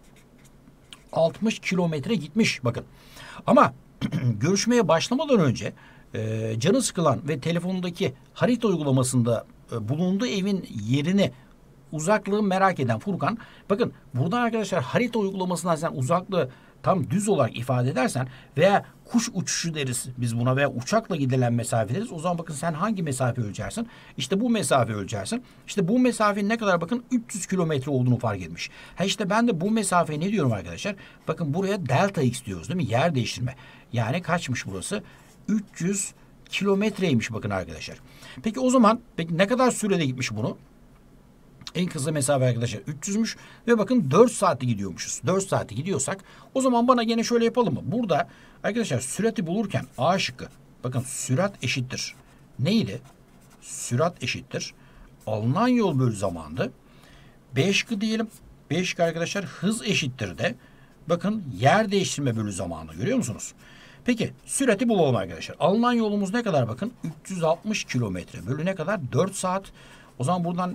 altmış kilometre gitmiş bakın. Ama görüşmeye başlamadan önce e, canı sıkılan ve telefonundaki harita uygulamasında e, bulunduğu evin yerini, uzaklığı merak eden Furkan, bakın buradan arkadaşlar harita uygulamasından sen uzaklığı tam düz olarak ifade edersen veya kuş uçuşu deriz biz buna veya uçakla gidilen mesafe deriz. O zaman bakın sen hangi mesafe ölçersin? İşte bu mesafe ölçersin. İşte bu mesafenin ne kadar bakın üç yüz kilometre olduğunu fark etmiş. Ha işte ben de bu mesafeye ne diyorum arkadaşlar? Bakın buraya delta x diyoruz değil mi? Yer değiştirme. Yani kaçmış burası? üç yüz kilometreymiş bakın arkadaşlar. Peki o zaman peki ne kadar sürede gitmiş bunu? En kısa mesafe arkadaşlar üç yüzmüş ve bakın dört saatte gidiyormuşuz. dört saatte gidiyorsak o zaman bana gene şöyle yapalım mı? Burada arkadaşlar sürati bulurken A şıkkı. Bakın sürat eşittir. Neydi? Sürat eşittir. Alınan yol bölü zamandı. B şıkkı diyelim. B şıkkı arkadaşlar hız eşittir de. Bakın yer değiştirme bölü zamanı, görüyor musunuz? Peki sürati bulalım arkadaşlar. Alınan yolumuz ne kadar bakın? üç yüz altmış kilometre bölü ne kadar? dört saat. O zaman buradan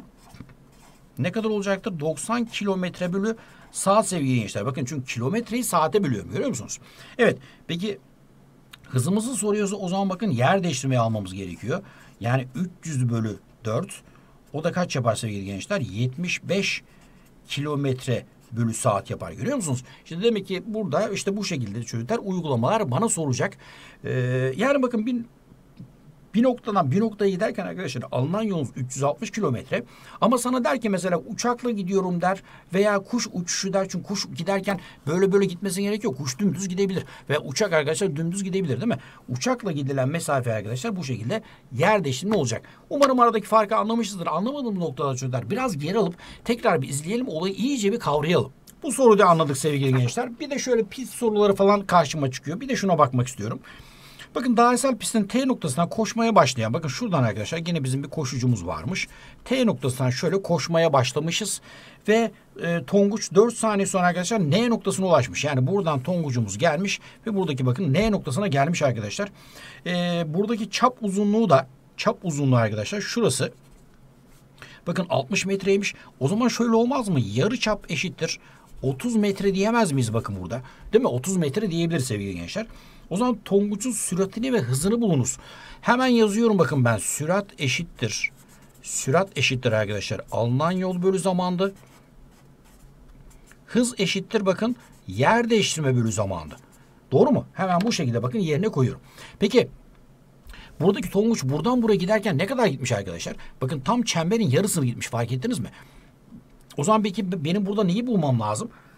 ne kadar olacaktır? doksan kilometre bölü saat sevgili gençler. Bakın çünkü kilometreyi saate bölüyorum. Görüyor musunuz? Evet. Peki hızımızı soruyorsa o zaman bakın yer değiştirmeyi almamız gerekiyor. Yani üç yüz bölü dört. O da kaç yapar sevgili gençler? yetmiş beş kilometre bölü saat yapar. Görüyor musunuz? Şimdi demek ki burada işte bu şekilde çocuklar uygulamalar bana soracak. Ee, yani bakın bir Bir noktadan bir noktaya giderken arkadaşlar alınan yolunuz üç yüz altmış kilometre. Ama sana der ki mesela uçakla gidiyorum der veya kuş uçuşu der. Çünkü kuş giderken böyle böyle gitmesine gerek yok. Kuş dümdüz gidebilir. Ve uçak arkadaşlar dümdüz gidebilir değil mi? Uçakla gidilen mesafe arkadaşlar bu şekilde yer değiştirme olacak. Umarım aradaki farkı anlamışsınızdır. Anlamadığım noktada çocuklar biraz geri alıp tekrar bir izleyelim. Olayı iyice bir kavrayalım. Bu soruyu da anladık sevgili gençler. Bir de şöyle pist soruları falan karşıma çıkıyor. Bir de şuna bakmak istiyorum. Bakın dairesel pistin T noktasından koşmaya başlayan, bakın şuradan arkadaşlar yine bizim bir koşucumuz varmış. T noktasından şöyle koşmaya başlamışız ve e, Tonguç dört saniye sonra arkadaşlar N noktasına ulaşmış. Yani buradan Tonguç'umuz gelmiş ve buradaki bakın N noktasına gelmiş arkadaşlar. E, buradaki çap uzunluğu da, çap uzunluğu arkadaşlar şurası. Bakın altmış metreymiş. O zaman şöyle olmaz mı? Yarı çap eşittir otuz metre diyemez miyiz bakın burada? Değil mi? otuz metre diyebiliriz sevgili gençler. O zaman Tonguç'un süratini ve hızını bulunuz. Hemen yazıyorum bakın ben. Sürat eşittir. Sürat eşittir arkadaşlar. Alınan yol bölü zamandı. Hız eşittir bakın. Yer değiştirme bölü zamandı. Doğru mu? Hemen bu şekilde bakın yerine koyuyorum. Peki buradaki Tonguç buradan buraya giderken ne kadar gitmiş arkadaşlar? Bakın tam çemberin yarısını gitmiş. Fark ettiniz mi? O zaman peki benim burada neyi bulmam lazım?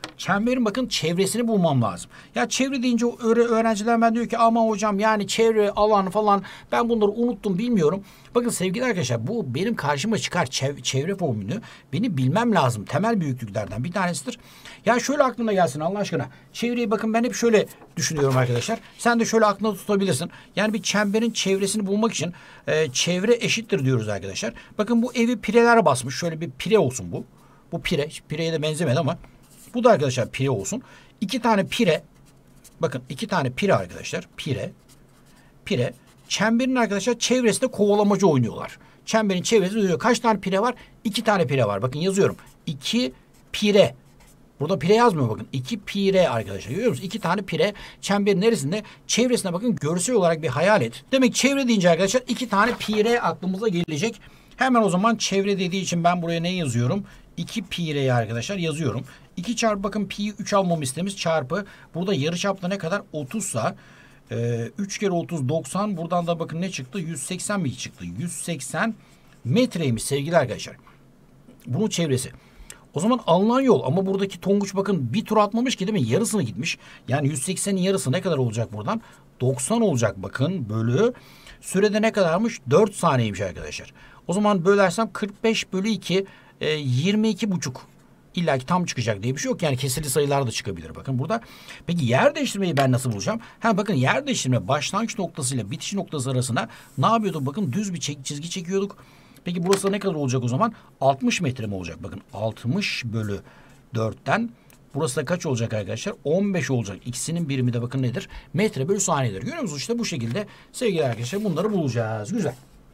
çemberin bakın çevresini bulmam lazım. Ya çevre deyince öğrenciler ben diyor ki ama hocam yani çevre alan falan ben bunları unuttum bilmiyorum. Bakın sevgili arkadaşlar bu benim karşıma çıkar çev çevre formülünü benim bilmem lazım. Temel büyüklüklerden bir tanesidir. Ya şöyle aklına gelsin Allah aşkına. Çevreyi bakın ben hep şöyle düşünüyorum arkadaşlar. Sen de şöyle aklına tutabilirsin. Yani bir çemberin çevresini bulmak için e, çevre eşittir diyoruz arkadaşlar. Bakın bu evi pireler basmış. Şöyle bir pire olsun bu. Bu pire. Pireye de benzemedi ama bu da arkadaşlar pire olsun. İki tane pire. Bakın iki tane pire arkadaşlar. Pire. Pire. Çemberin arkadaşlar çevresinde kovalamacı oynuyorlar. Çemberin çevresinde diyor. Kaç tane pire var? İki tane pire var. Bakın yazıyorum. İki pire. Burada pire yazmıyor bakın. İki pire arkadaşlar. Görüyor musunuz? İki tane pire çemberin neresinde? Çevresine bakın görsel olarak bir hayal et. Demek çevre deyince arkadaşlar iki tane pire aklımıza gelecek. Hemen o zaman çevre dediği için ben buraya ne yazıyorum? iki pireyi arkadaşlar yazıyorum. iki çarpı bakın pi'yi üç almamı istemiz çarpı. Burada yarıçapta ne kadar? otuzsa e, üç kere otuz doksan. Buradan da bakın ne çıktı? yüz seksen mi çıktı? yüz seksen metreymiş sevgili arkadaşlar. Bunun çevresi. O zaman alınan yol ama buradaki Tonguç bakın bir tur atmamış ki değil mi? Yarısını gitmiş. Yani yüz seksenin yarısı ne kadar olacak buradan? doksan olacak bakın bölü. Sürede ne kadarmış? dört saniyeymiş arkadaşlar. O zaman bölersem kırk beş bölü iki e, yirmi iki buçuk. İlla ki tam çıkacak diye bir şey yok. Yani kesirli sayılar da çıkabilir bakın burada. Peki yer değiştirmeyi ben nasıl bulacağım? Ha bakın yer değiştirme başlangıç noktasıyla bitiş noktası arasına ne yapıyorduk? Bakın düz bir çizgi çekiyorduk. Peki burası ne kadar olacak o zaman? altmış metre mi olacak? Bakın altmış bölü dörtten burası da kaç olacak arkadaşlar? on beş olacak. İkisinin birimi de bakın nedir? Metre bölü saniyedir. Görüyor musunuz? İşte bu şekilde sevgili arkadaşlar bunları bulacağız. Güzel.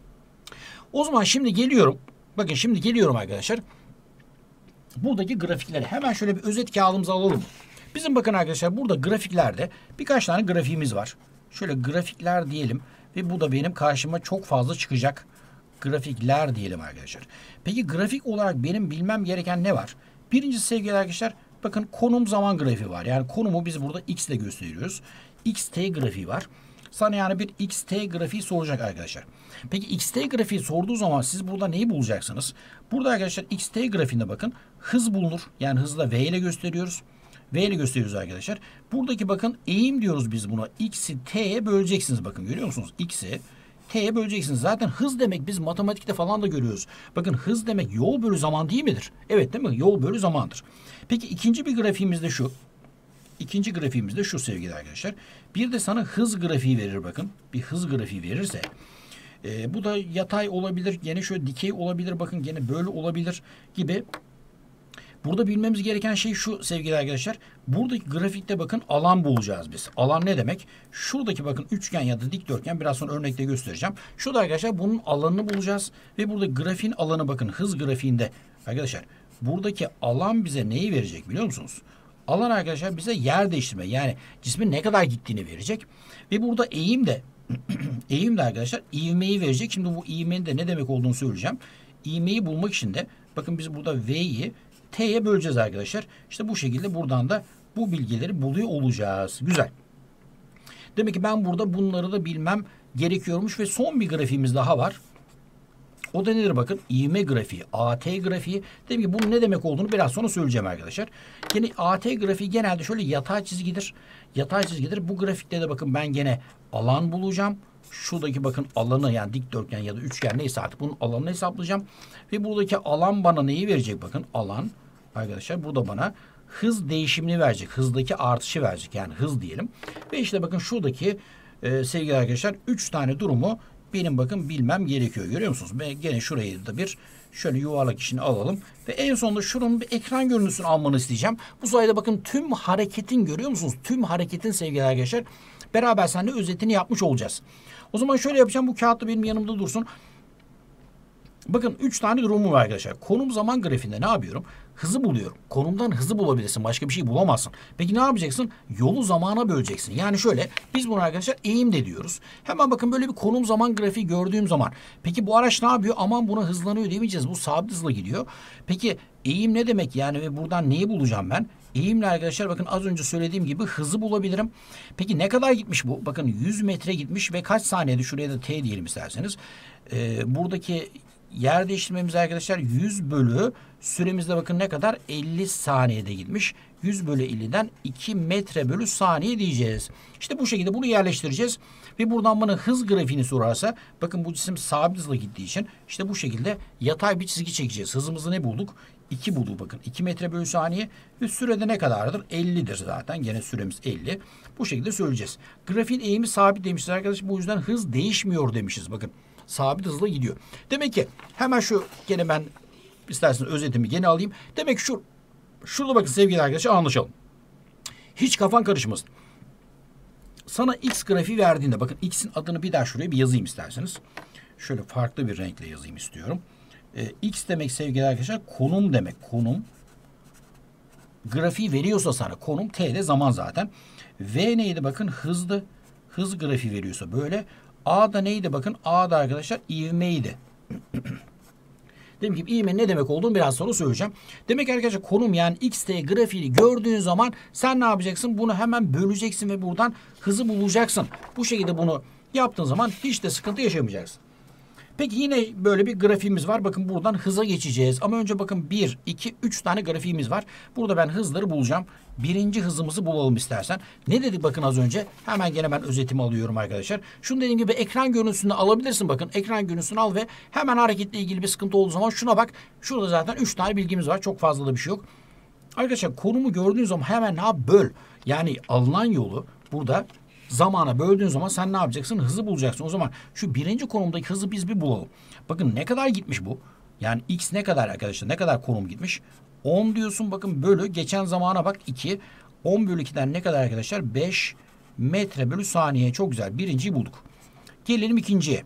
O zaman şimdi geliyorum. Bakın şimdi geliyorum arkadaşlar. Buradaki grafikleri hemen şöyle bir özet kağıdımıza alalım. Bizim bakın arkadaşlar burada grafiklerde birkaç tane grafiğimiz var. Şöyle grafikler diyelim ve bu da benim karşıma çok fazla çıkacak. Grafikler diyelim arkadaşlar. Peki grafik olarak benim bilmem gereken ne var? Birincisi sevgili arkadaşlar bakın konum zaman grafiği var. Yani konumu biz burada x ile gösteriyoruz. Xt grafiği var. Sana yani bir xt grafiği soracak arkadaşlar. Peki xt grafiği sorduğu zaman siz burada neyi bulacaksınız? Burada arkadaşlar xt grafiğinde bakın hız bulunur. Yani hızı da v ile gösteriyoruz. V ile gösteriyoruz arkadaşlar. Buradaki bakın eğim diyoruz biz buna. X'i t'ye böleceksiniz bakın görüyor musunuz? X'i t'ye böleceksiniz. Zaten hız demek biz matematikte falan da görüyoruz. Bakın hız demek yol bölü zaman değil midir? Evet değil mi? Yol bölü zamandır. Peki ikinci bir grafiğimiz de şu. İkinci grafiğimiz de şu sevgili arkadaşlar. Bir de sana hız grafiği verir bakın. Bir hız grafiği verirse. E, bu da yatay olabilir. Gene şöyle dikey olabilir. Bakın gene böyle olabilir gibi. Burada bilmemiz gereken şey şu sevgili arkadaşlar. Buradaki grafikte bakın alan bulacağız biz. Alan ne demek? Şuradaki bakın üçgen ya da dikdörtgen biraz sonra örnekte göstereceğim. Şurada arkadaşlar bunun alanını bulacağız. Ve burada grafiğin alanı bakın hız grafiğinde. Arkadaşlar buradaki alan bize neyi verecek biliyor musunuz? Alan arkadaşlar bize yer değiştirme yani cismin ne kadar gittiğini verecek. Ve burada eğim de eğim de arkadaşlar ivmeyi verecek. Şimdi bu ivmenin de ne demek olduğunu söyleyeceğim. İvmeyi bulmak için de bakın biz burada V'yi T'ye böleceğiz arkadaşlar. İşte bu şekilde buradan da bu bilgileri buluyor olacağız. Güzel. Demek ki ben burada bunları da bilmem gerekiyormuş ve son bir grafiğimiz daha var. O da nedir bakın? İvme grafiği, A T grafiği. Demek ki bunun ne demek olduğunu biraz sonra söyleyeceğim arkadaşlar. Yine A T grafiği genelde şöyle yatay çizgidir. Yatay çizgidir. Bu grafikte de bakın ben gene alan bulacağım. Şuradaki bakın alanı yani dikdörtgen ya da üçgen neyse artık bunun alanını hesaplayacağım. Ve buradaki alan bana neyi verecek bakın? Alan arkadaşlar burada bana hız değişimini verecek. Hızdaki artışı verecek. Yani hız diyelim. Ve işte bakın şuradaki e, sevgili arkadaşlar üç tane durumu benim bakın bilmem gerekiyor. Görüyor musunuz? Ben gene şurayı da bir şöyle yuvarlak işini alalım. Ve en sonunda şuranın bir ekran görüntüsünü almanı isteyeceğim. Bu sayede bakın tüm hareketin görüyor musunuz? Tüm hareketin sevgili arkadaşlar beraber seninle özetini yapmış olacağız. O zaman şöyle yapacağım. Bu kağıt da benim yanımda dursun. Bakın üç tane durumum var arkadaşlar. Konum zaman grafiğinde ne yapıyorum? Hızı buluyorum. Konumdan hızı bulabilirsin. Başka bir şey bulamazsın. Peki ne yapacaksın? Yolu zamana böleceksin. Yani şöyle biz bunu arkadaşlar eğim de diyoruz. Hemen bakın böyle bir konum zaman grafiği gördüğüm zaman. Peki bu araç ne yapıyor? Aman buna hızlanıyor demeyeceğiz. Bu sabit hızla gidiyor. Peki eğim ne demek? Yani ve buradan neyi bulacağım ben? Eğimle arkadaşlar bakın az önce söylediğim gibi hızı bulabilirim. Peki ne kadar gitmiş bu? Bakın yüz metre gitmiş ve kaç saniyede? Şuraya da T diyelim isterseniz. Ee, buradaki yer değiştirmemiz arkadaşlar yüz bölü süremizde bakın ne kadar elli saniyede gitmiş. yüz bölü elliden iki metre bölü saniye diyeceğiz. İşte bu şekilde bunu yerleştireceğiz. Ve buradan bana hız grafiğini sorarsa, bakın bu cisim sabit hızla gittiği için işte bu şekilde yatay bir çizgi çekeceğiz. Hızımızı ne bulduk? iki bulduk bakın. iki metre bölü saniye ve sürede ne kadardır? ellidir zaten. Gene süremiz elli. Bu şekilde söyleyeceğiz. Grafiğin eğimi sabit demişiz arkadaşlar. Bu yüzden hız değişmiyor demişiz. Bakın sabit hızla gidiyor. Demek ki hemen şu gene ben isterseniz özetimi gene alayım. Demek ki şu şurada bakın sevgili arkadaşlar anlaşalım. Hiç kafan karışmasın. Sana X grafiği verdiğinde bakın X'in adını bir daha şuraya bir yazayım isterseniz. Şöyle farklı bir renkle yazayım istiyorum. Ee, X demek sevgili arkadaşlar konum demek. Konum. Grafiği veriyorsa sana konum T'de zaman zaten. V neydi bakın hızlı. Hız grafiği veriyorsa böyle. A da neydi bakın A da arkadaşlar ivmeydi. Dediğim gibi ivme ne demek olduğunu biraz sonra söyleyeceğim. Demek ki arkadaşlar konum yani X T grafiğini gördüğün zaman sen ne yapacaksın? Bunu hemen böleceksin ve buradan hızı bulacaksın. Bu şekilde bunu yaptığın zaman hiç de sıkıntı yaşamayacaksın. Peki yine böyle bir grafiğimiz var. Bakın buradan hıza geçeceğiz. Ama önce bakın bir, iki, üç tane grafiğimiz var. Burada ben hızları bulacağım. Birinci hızımızı bulalım istersen. Ne dedik bakın az önce? Hemen gene ben özetimi alıyorum arkadaşlar. Şunu dediğim gibi ekran görüntüsünü alabilirsin bakın. Ekran görüntüsünü al ve hemen hareketle ilgili bir sıkıntı olduğu zaman şuna bak. Şurada zaten üç tane bilgimiz var. Çok fazla da bir şey yok. Arkadaşlar konumu gördüğün zaman hemen ha böl. Yani alınan yolu burada zamana böldüğün zaman sen ne yapacaksın? Hızı bulacaksın. O zaman şu birinci konumdaki hızı biz bir bulalım. Bakın ne kadar gitmiş bu? Yani X ne kadar arkadaşlar? Ne kadar konum gitmiş? on diyorsun bakın bölü. Geçen zamana bak iki. on bölü ikiden ne kadar arkadaşlar? beş metre bölü saniye. Çok güzel. Birinciyi bulduk. Gelelim ikinciye.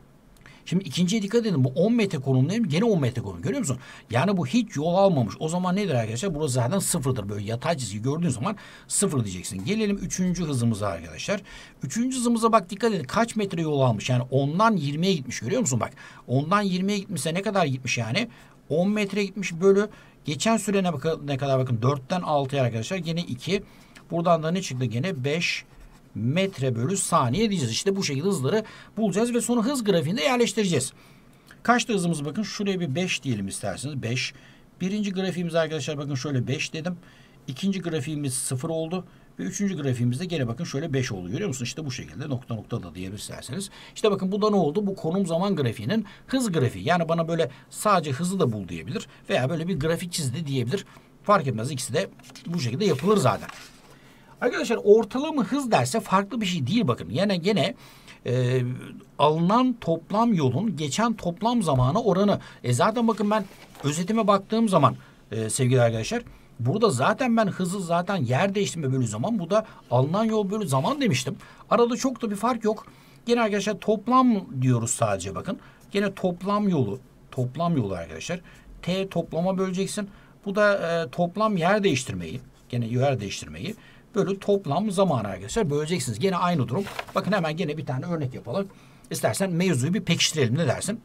Şimdi ikinciye dikkat edin. Bu on metre konum değil mi? Gene on metre konum. Görüyor musun? Yani bu hiç yol almamış. O zaman nedir arkadaşlar? Burası zaten sıfırdır. Böyle yatay çizgi gördüğün zaman sıfır diyeceksin. Gelelim üçüncü hızımıza arkadaşlar. Üçüncü hızımıza bak dikkat edin. Kaç metre yol almış? Yani ondan yirmiye gitmiş. Görüyor musun? Bak ondan yirmiye gitmişse ne kadar gitmiş yani? on metre gitmiş bölü. Geçen süre ne, bak ne kadar bakın? dörtten altıya arkadaşlar. Gene iki. Buradan da ne çıktı? Gene beş metre bölü saniye diyeceğiz. İşte bu şekilde hızları bulacağız ve sonra hız grafiğinde yerleştireceğiz. Kaçta hızımız bakın şuraya bir beş diyelim isterseniz. beş. Birinci grafiğimiz arkadaşlar bakın şöyle beş dedim. İkinci grafiğimiz sıfır oldu. Ve üçüncü grafiğimizde gene bakın şöyle beş oldu. Görüyor musun? İşte bu şekilde nokta nokta da diyelim isterseniz. İşte bakın bu da ne oldu? Bu konum zaman grafiğinin hız grafiği. Yani bana böyle sadece hızı da bul diyebilir. Veya böyle bir grafik çizdi diyebilir. Fark etmez. İkisi de bu şekilde yapılır zaten. Arkadaşlar ortalama hız derse farklı bir şey değil bakın. Yine gene e, alınan toplam yolun geçen toplam zamana oranı. E zaten bakın ben özetime baktığım zaman e, sevgili arkadaşlar burada zaten ben hızı zaten yer değiştirme bölü zaman. Bu da alınan yol bölü zaman demiştim. Arada çok da bir fark yok. Gene arkadaşlar toplam diyoruz sadece bakın. Gene toplam yolu toplam yolu arkadaşlar. T toplama böleceksin. Bu da e, toplam yer değiştirmeyi. Gene yer değiştirmeyi. Bölü toplam zamanı arkadaşlar böleceksiniz. Gene aynı durum. Bakın hemen gene bir tane örnek yapalım. İstersen mevzuyu bir pekiştirelim. Ne dersin?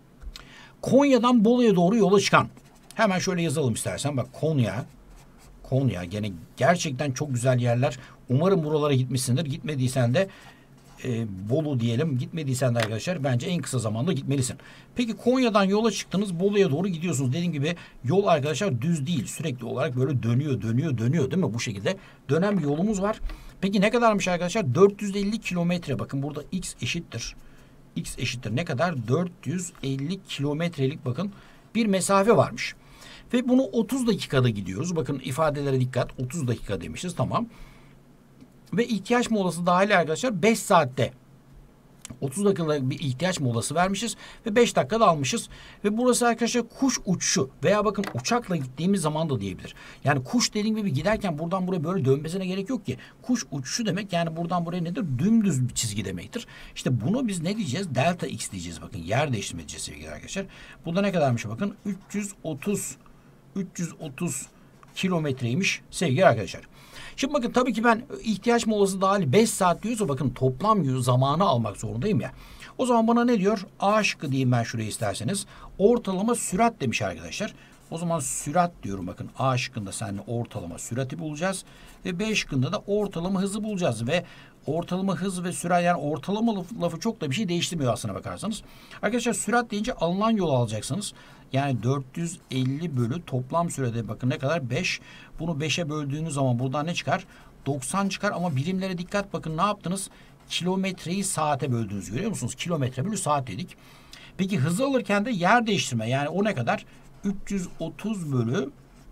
Konya'dan Bolu'ya doğru yola çıkan. Hemen şöyle yazalım istersen. Bak Konya. Konya gene gerçekten çok güzel yerler. Umarım buralara gitmişsindir. Gitmediysen de e, Bolu diyelim. Gitmediysen de arkadaşlar bence en kısa zamanda gitmelisin. Peki Konya'dan yola çıktınız. Bolu'ya doğru gidiyorsunuz. Dediğim gibi yol arkadaşlar düz değil. Sürekli olarak böyle dönüyor, dönüyor, dönüyor değil mi? Bu şekilde dönen bir yolumuz var. Peki ne kadarmış arkadaşlar? dört yüz elli kilometre. Bakın burada X eşittir. X eşittir ne kadar? dört yüz elli kilometrelik bakın bir mesafe varmış. Ve bunu otuz dakikada gidiyoruz. Bakın ifadelere dikkat. otuz dakika demişiz. Tamam. Ve ihtiyaç molası dahil arkadaşlar beş saatte otuz dakikalık bir ihtiyaç molası vermişiz ve beş dakikada almışız. Ve burası arkadaşlar kuş uçuşu veya bakın uçakla gittiğimiz zaman da diyebilir. Yani kuş dediğim gibi giderken buradan buraya böyle dönmesine gerek yok ki. Kuş uçuşu demek yani buradan buraya nedir? Dümdüz bir çizgi demektir. İşte bunu biz ne diyeceğiz? Delta x diyeceğiz. Bakın yer değiştirme diyeceğiz sevgili arkadaşlar. Bu da ne kadarmış bakın? üç yüz otuz üç yüz otuz kilometreymiş sevgili arkadaşlar. Şimdi bakın tabii ki ben ihtiyaç molası dahil beş saat diyorsa bakın toplam zamanı almak zorundayım ya. O zaman bana ne diyor? A şıkkı diyeyim ben şuraya isterseniz. Ortalama sürat demiş arkadaşlar. O zaman sürat diyorum bakın. A şıkkında seninle ortalama sürati bulacağız. Ve B şıkkında da ortalama hızı bulacağız. Ve ortalama hız ve sürat, yani ortalama lafı, lafı çok da bir şey değiştirmiyor aslına bakarsanız. Arkadaşlar sürat deyince alınan yolu alacaksınız. Yani dört yüz elli bölü toplam sürede bakın ne kadar? beş. Bunu beşe böldüğünüz zaman buradan ne çıkar? doksan çıkar ama birimlere dikkat, bakın ne yaptınız? Kilometreyi saate böldünüz, görüyor musunuz? Kilometre bölü saat dedik. Peki hızı alırken de yer değiştirme, yani o ne kadar? üç yüz otuz bölü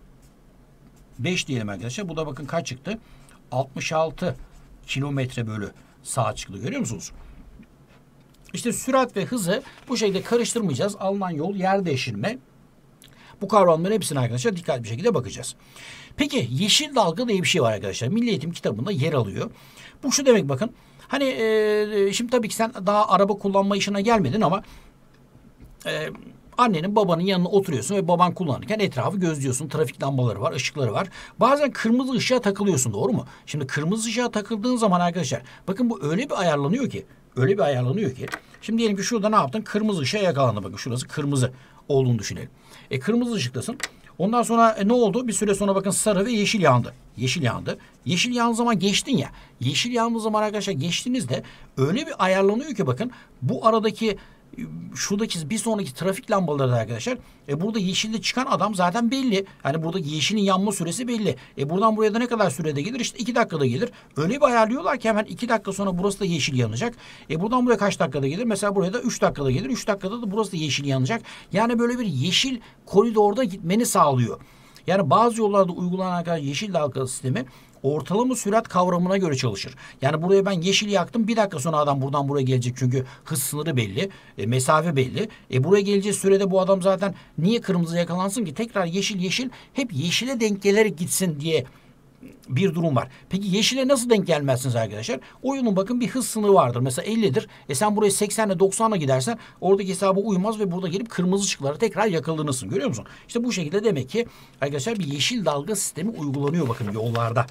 beş diyelim arkadaşlar. Bu da bakın kaç çıktı? altmış altı kilometre bölü saat çıktı, görüyor musunuz? İşte sürat ve hızı bu şekilde karıştırmayacağız. Alınan yol, yer değiştirme. Bu kavramların hepsine arkadaşlar dikkatli bir şekilde bakacağız. Peki yeşil dalga diye bir şey var arkadaşlar. Milli Eğitim kitabında yer alıyor. Bu şu demek, bakın. Hani e, şimdi tabii ki sen daha araba kullanma işine gelmedin ama e, annenin babanın yanına oturuyorsun ve baban kullanırken etrafı gözlüyorsun. Trafik lambaları var, ışıkları var. Bazen kırmızı ışığa takılıyorsun, doğru mu? Şimdi kırmızı ışığa takıldığın zaman arkadaşlar bakın bu öyle bir ayarlanıyor ki öyle bir ayarlanıyor ki şimdi diyelim ki şurada ne yaptın? Kırmızı ışığa yakalandı, bakın şurası kırmızı olduğunu düşünelim. E kırmızı ışıktasın. Ondan sonra e, ne oldu? Bir süre sonra bakın sarı ve yeşil yandı. Yeşil yandı. Yeşil yandığı zaman geçtin ya. Yeşil yandığı zaman arkadaşlar geçtiğinizde öyle bir ayarlanıyor ki bakın bu aradaki şuradaki bir sonraki trafik lambaları da arkadaşlar e burada yeşilde çıkan adam zaten belli. Yani buradaki yeşilin yanma süresi belli. E buradan buraya da ne kadar sürede gelir? İşte iki dakikada gelir. Öyle bir ayarlıyorlar ki hemen iki dakika sonra burası da yeşil yanacak. E buradan buraya kaç dakikada gelir? Mesela buraya da üç dakikada gelir. üç dakikada da burası da yeşil yanacak. Yani böyle bir yeşil koridorda gitmeni sağlıyor. Yani bazı yollarda uygulanan arkadaşlar yeşil dalga sistemi ortalama sürat kavramına göre çalışır. Yani buraya ben yeşil yaktım, bir dakika sonra adam buradan buraya gelecek çünkü hız sınırı belli, e, mesafe belli. E buraya geleceği sürede bu adam zaten niye kırmızı yakalansın ki? Tekrar yeşil yeşil hep yeşile denk gelerek gitsin diye bir durum var. Peki yeşile nasıl denk gelmezsiniz arkadaşlar? O yolun bakın bir hız sınırı vardır. Mesela ellidir. E sen buraya seksenle doksanla gidersen oradaki hesaba uymaz ve burada gelip kırmızı ışıklara tekrar yakalanırsın. Görüyor musun? İşte bu şekilde demek ki arkadaşlar bir yeşil dalga sistemi uygulanıyor bakın yollarda.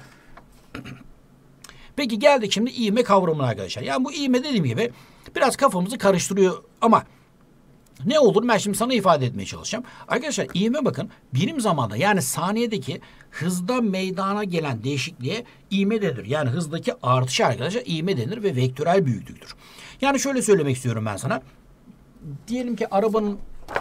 Peki geldik şimdi ivme kavramına arkadaşlar. Yani bu ivme dediğim gibi biraz kafamızı karıştırıyor ama ne olur ben şimdi sana ifade etmeye çalışacağım. Arkadaşlar ivme bakın birim zamanda yani saniyedeki hızda meydana gelen değişikliğe ivme denir. Yani hızdaki artışa arkadaşlar ivme denir ve vektörel büyüklüktür. Yani şöyle söylemek istiyorum ben sana. Diyelim ki arabanın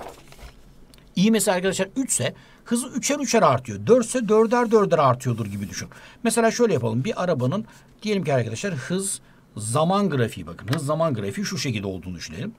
ivmesi arkadaşlar üç ise hızı üçer üçer artıyor. dört ise dörder dörder artıyordur gibi düşün. Mesela şöyle yapalım. Bir arabanın diyelim ki arkadaşlar hız zaman grafiği bakın. Hız zaman grafiği şu şekilde olduğunu düşünelim.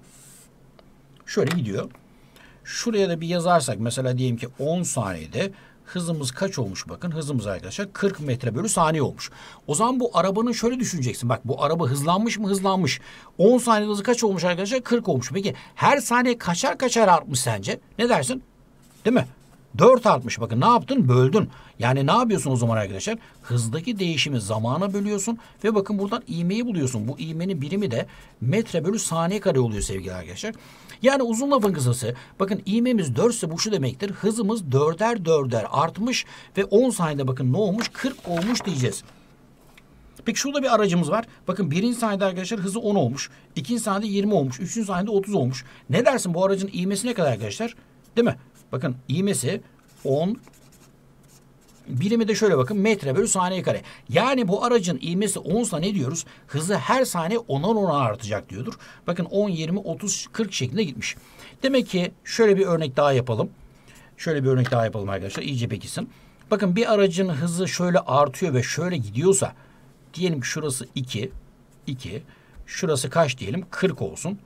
Şöyle gidiyor. Şuraya da bir yazarsak mesela diyelim ki on saniyede hızımız kaç olmuş bakın. Hızımız arkadaşlar kırk metre bölü saniye olmuş. O zaman bu arabanın şöyle düşüneceksin. Bak bu araba hızlanmış mı? Hızlanmış. on saniyede hızı kaç olmuş arkadaşlar? kırk olmuş. Peki her saniye kaçar kaçar artmış sence? Ne dersin? Değil mi? dört artmış. Bakın ne yaptın? Böldün. Yani ne yapıyorsun o zaman arkadaşlar? Hızdaki değişimi zamana bölüyorsun ve bakın buradan ivmeyi buluyorsun. Bu ivmenin birimi de metre bölü saniye kare oluyor sevgili arkadaşlar. Yani uzun lafın kısası bakın ivmemiz dört ise bu şu demektir. Hızımız dörder dörder artmış ve on saniyede bakın ne olmuş? kırk olmuş diyeceğiz. Peki şurada bir aracımız var. Bakın birinci saniyede arkadaşlar hızı on olmuş. ikinci saniyede yirmi olmuş. Üçüncü saniyede otuz olmuş. Ne dersin bu aracın ivmesi ne kadar arkadaşlar? Değil mi? Bakın ivmesi on, birimi de şöyle bakın metre bölü saniye kare. Yani bu aracın ivmesi on ise ne diyoruz? Hızı her saniye onar onar artacak diyordur. Bakın on, yirmi, otuz, kırk şeklinde gitmiş. Demek ki şöyle bir örnek daha yapalım. Şöyle bir örnek daha yapalım arkadaşlar. İyice pekişsin. Bakın bir aracın hızı şöyle artıyor ve şöyle gidiyorsa diyelim ki şurası iki, iki. Şurası kaç diyelim? kırk olsun.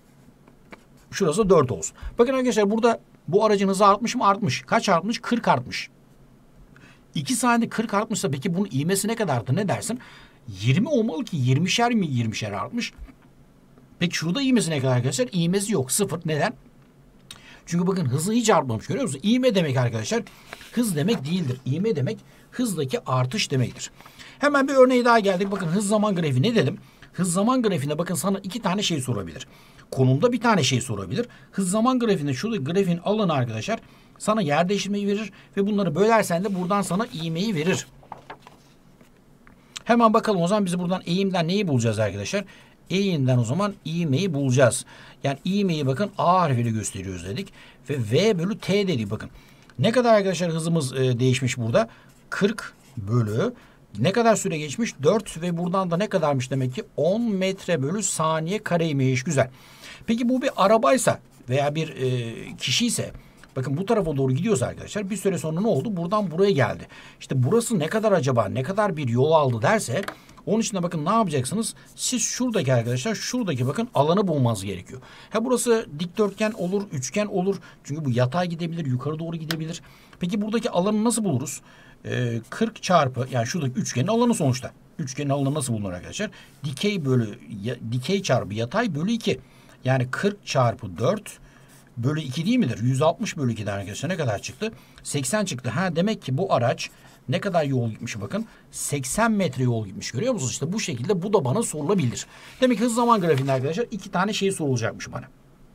Şurası dört olsun. Bakın arkadaşlar burada bu aracın hızı artmış mı? Artmış. Kaç artmış? kırk artmış. iki saniyede kırk artmışsa peki bunun ivmesi ne kadardı? Ne dersin? yirmi olmalı ki yirmişer mi yirmişer artmış. Peki şurada ivmesi ne kadar arkadaşlar? İvmesi yok. Sıfır. Neden? Çünkü bakın hızı hiç artmamış. Görüyor musunuz? İvme demek arkadaşlar hız demek değildir. İvme demek hızdaki artış demektir. Hemen bir örneğe daha geldik. Bakın hız zaman grafiği ne dedim? Hız zaman grafiğinde bakın sana iki tane şey sorabilir. Konumda bir tane şey sorabilir. Hız zaman grafiğinde şurada grafiğin alanı arkadaşlar sana yer değiştirmeyi verir ve bunları bölersen de buradan sana ivmeyi verir. Hemen bakalım o zaman biz buradan eğimden neyi bulacağız arkadaşlar? Eğimden o zaman ivmeyi bulacağız. Yani ivmeyi bakın A harfiyle gösteriyoruz dedik. Ve V bölü T dedik bakın. Ne kadar arkadaşlar hızımız e, değişmiş burada? kırk bölü Ne kadar süre geçmiş? dört ve buradan da ne kadarmış demek ki? on metre bölü saniye kareymiş. Güzel. Peki bu bir arabaysa veya bir e, kişiyse, bakın bu tarafa doğru gidiyorsa arkadaşlar, bir süre sonra ne oldu? Buradan buraya geldi. İşte burası ne kadar acaba, ne kadar bir yol aldı derse, onun için de bakın ne yapacaksınız? Siz şuradaki arkadaşlar, şuradaki bakın alanı bulmanız gerekiyor. Ha burası dikdörtgen olur, üçgen olur. Çünkü bu yatay gidebilir, yukarı doğru gidebilir. Peki buradaki alanı nasıl buluruz? Ee, kırk çarpı, yani şuradaki üçgenin alanı sonuçta. Üçgenin alanı nasıl bulunur arkadaşlar? Dikey bölü, ya, dikey çarpı yatay bölü iki. Yani kırk çarpı dört bölü iki değil midir? yüz altmış bölü ikiden arkadaşlar ne kadar çıktı? seksen çıktı. Ha demek ki bu araç ne kadar yol gitmiş bakın? seksen metre yol gitmiş. Görüyor musunuz? İşte bu şekilde bu da bana sorulabilir. Demek ki hız zaman grafiğinde arkadaşlar iki tane şey sorulacakmış bana.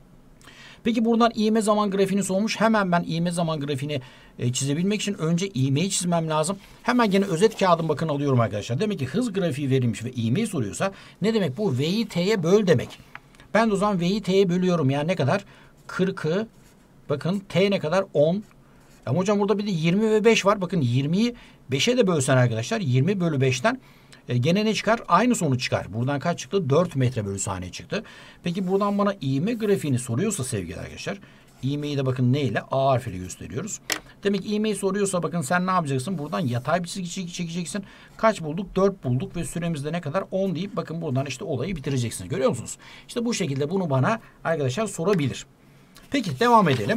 Peki buradan ivme zaman grafiğini sormuş. Hemen ben ivme zaman grafiğini e, çizebilmek için önce ivmeyi çizmem lazım. Hemen gene özet kağıdım bakın alıyorum arkadaşlar. Demek ki hız grafiği verilmiş ve ivmeyi soruyorsa ne demek bu? V'yi T'ye böl demek. Ben de o zaman V'yi T'ye bölüyorum. Yani ne kadar? kırkı bakın T ne kadar? on. Ama hocam burada bir de yirmi ve beş var. Bakın yirmiyi beşe de bölsen arkadaşlar. yirmi bölü beşten e, gene ne çıkar? Aynı sonuç çıkar. Buradan kaç çıktı? dört metre bölü saniye çıktı. Peki buradan bana ivme grafiğini soruyorsa sevgili arkadaşlar. İvmeyi de bakın ne ile? A harfiyle gösteriyoruz. Demek ki ivmeyi soruyorsa bakın sen ne yapacaksın? Buradan yatay bir çizgi çekeceksin. Kaç bulduk? dört bulduk ve süremizde ne kadar? on deyip bakın buradan işte olayı bitireceksiniz. Görüyor musunuz? İşte bu şekilde bunu bana arkadaşlar sorabilir. Peki devam edelim.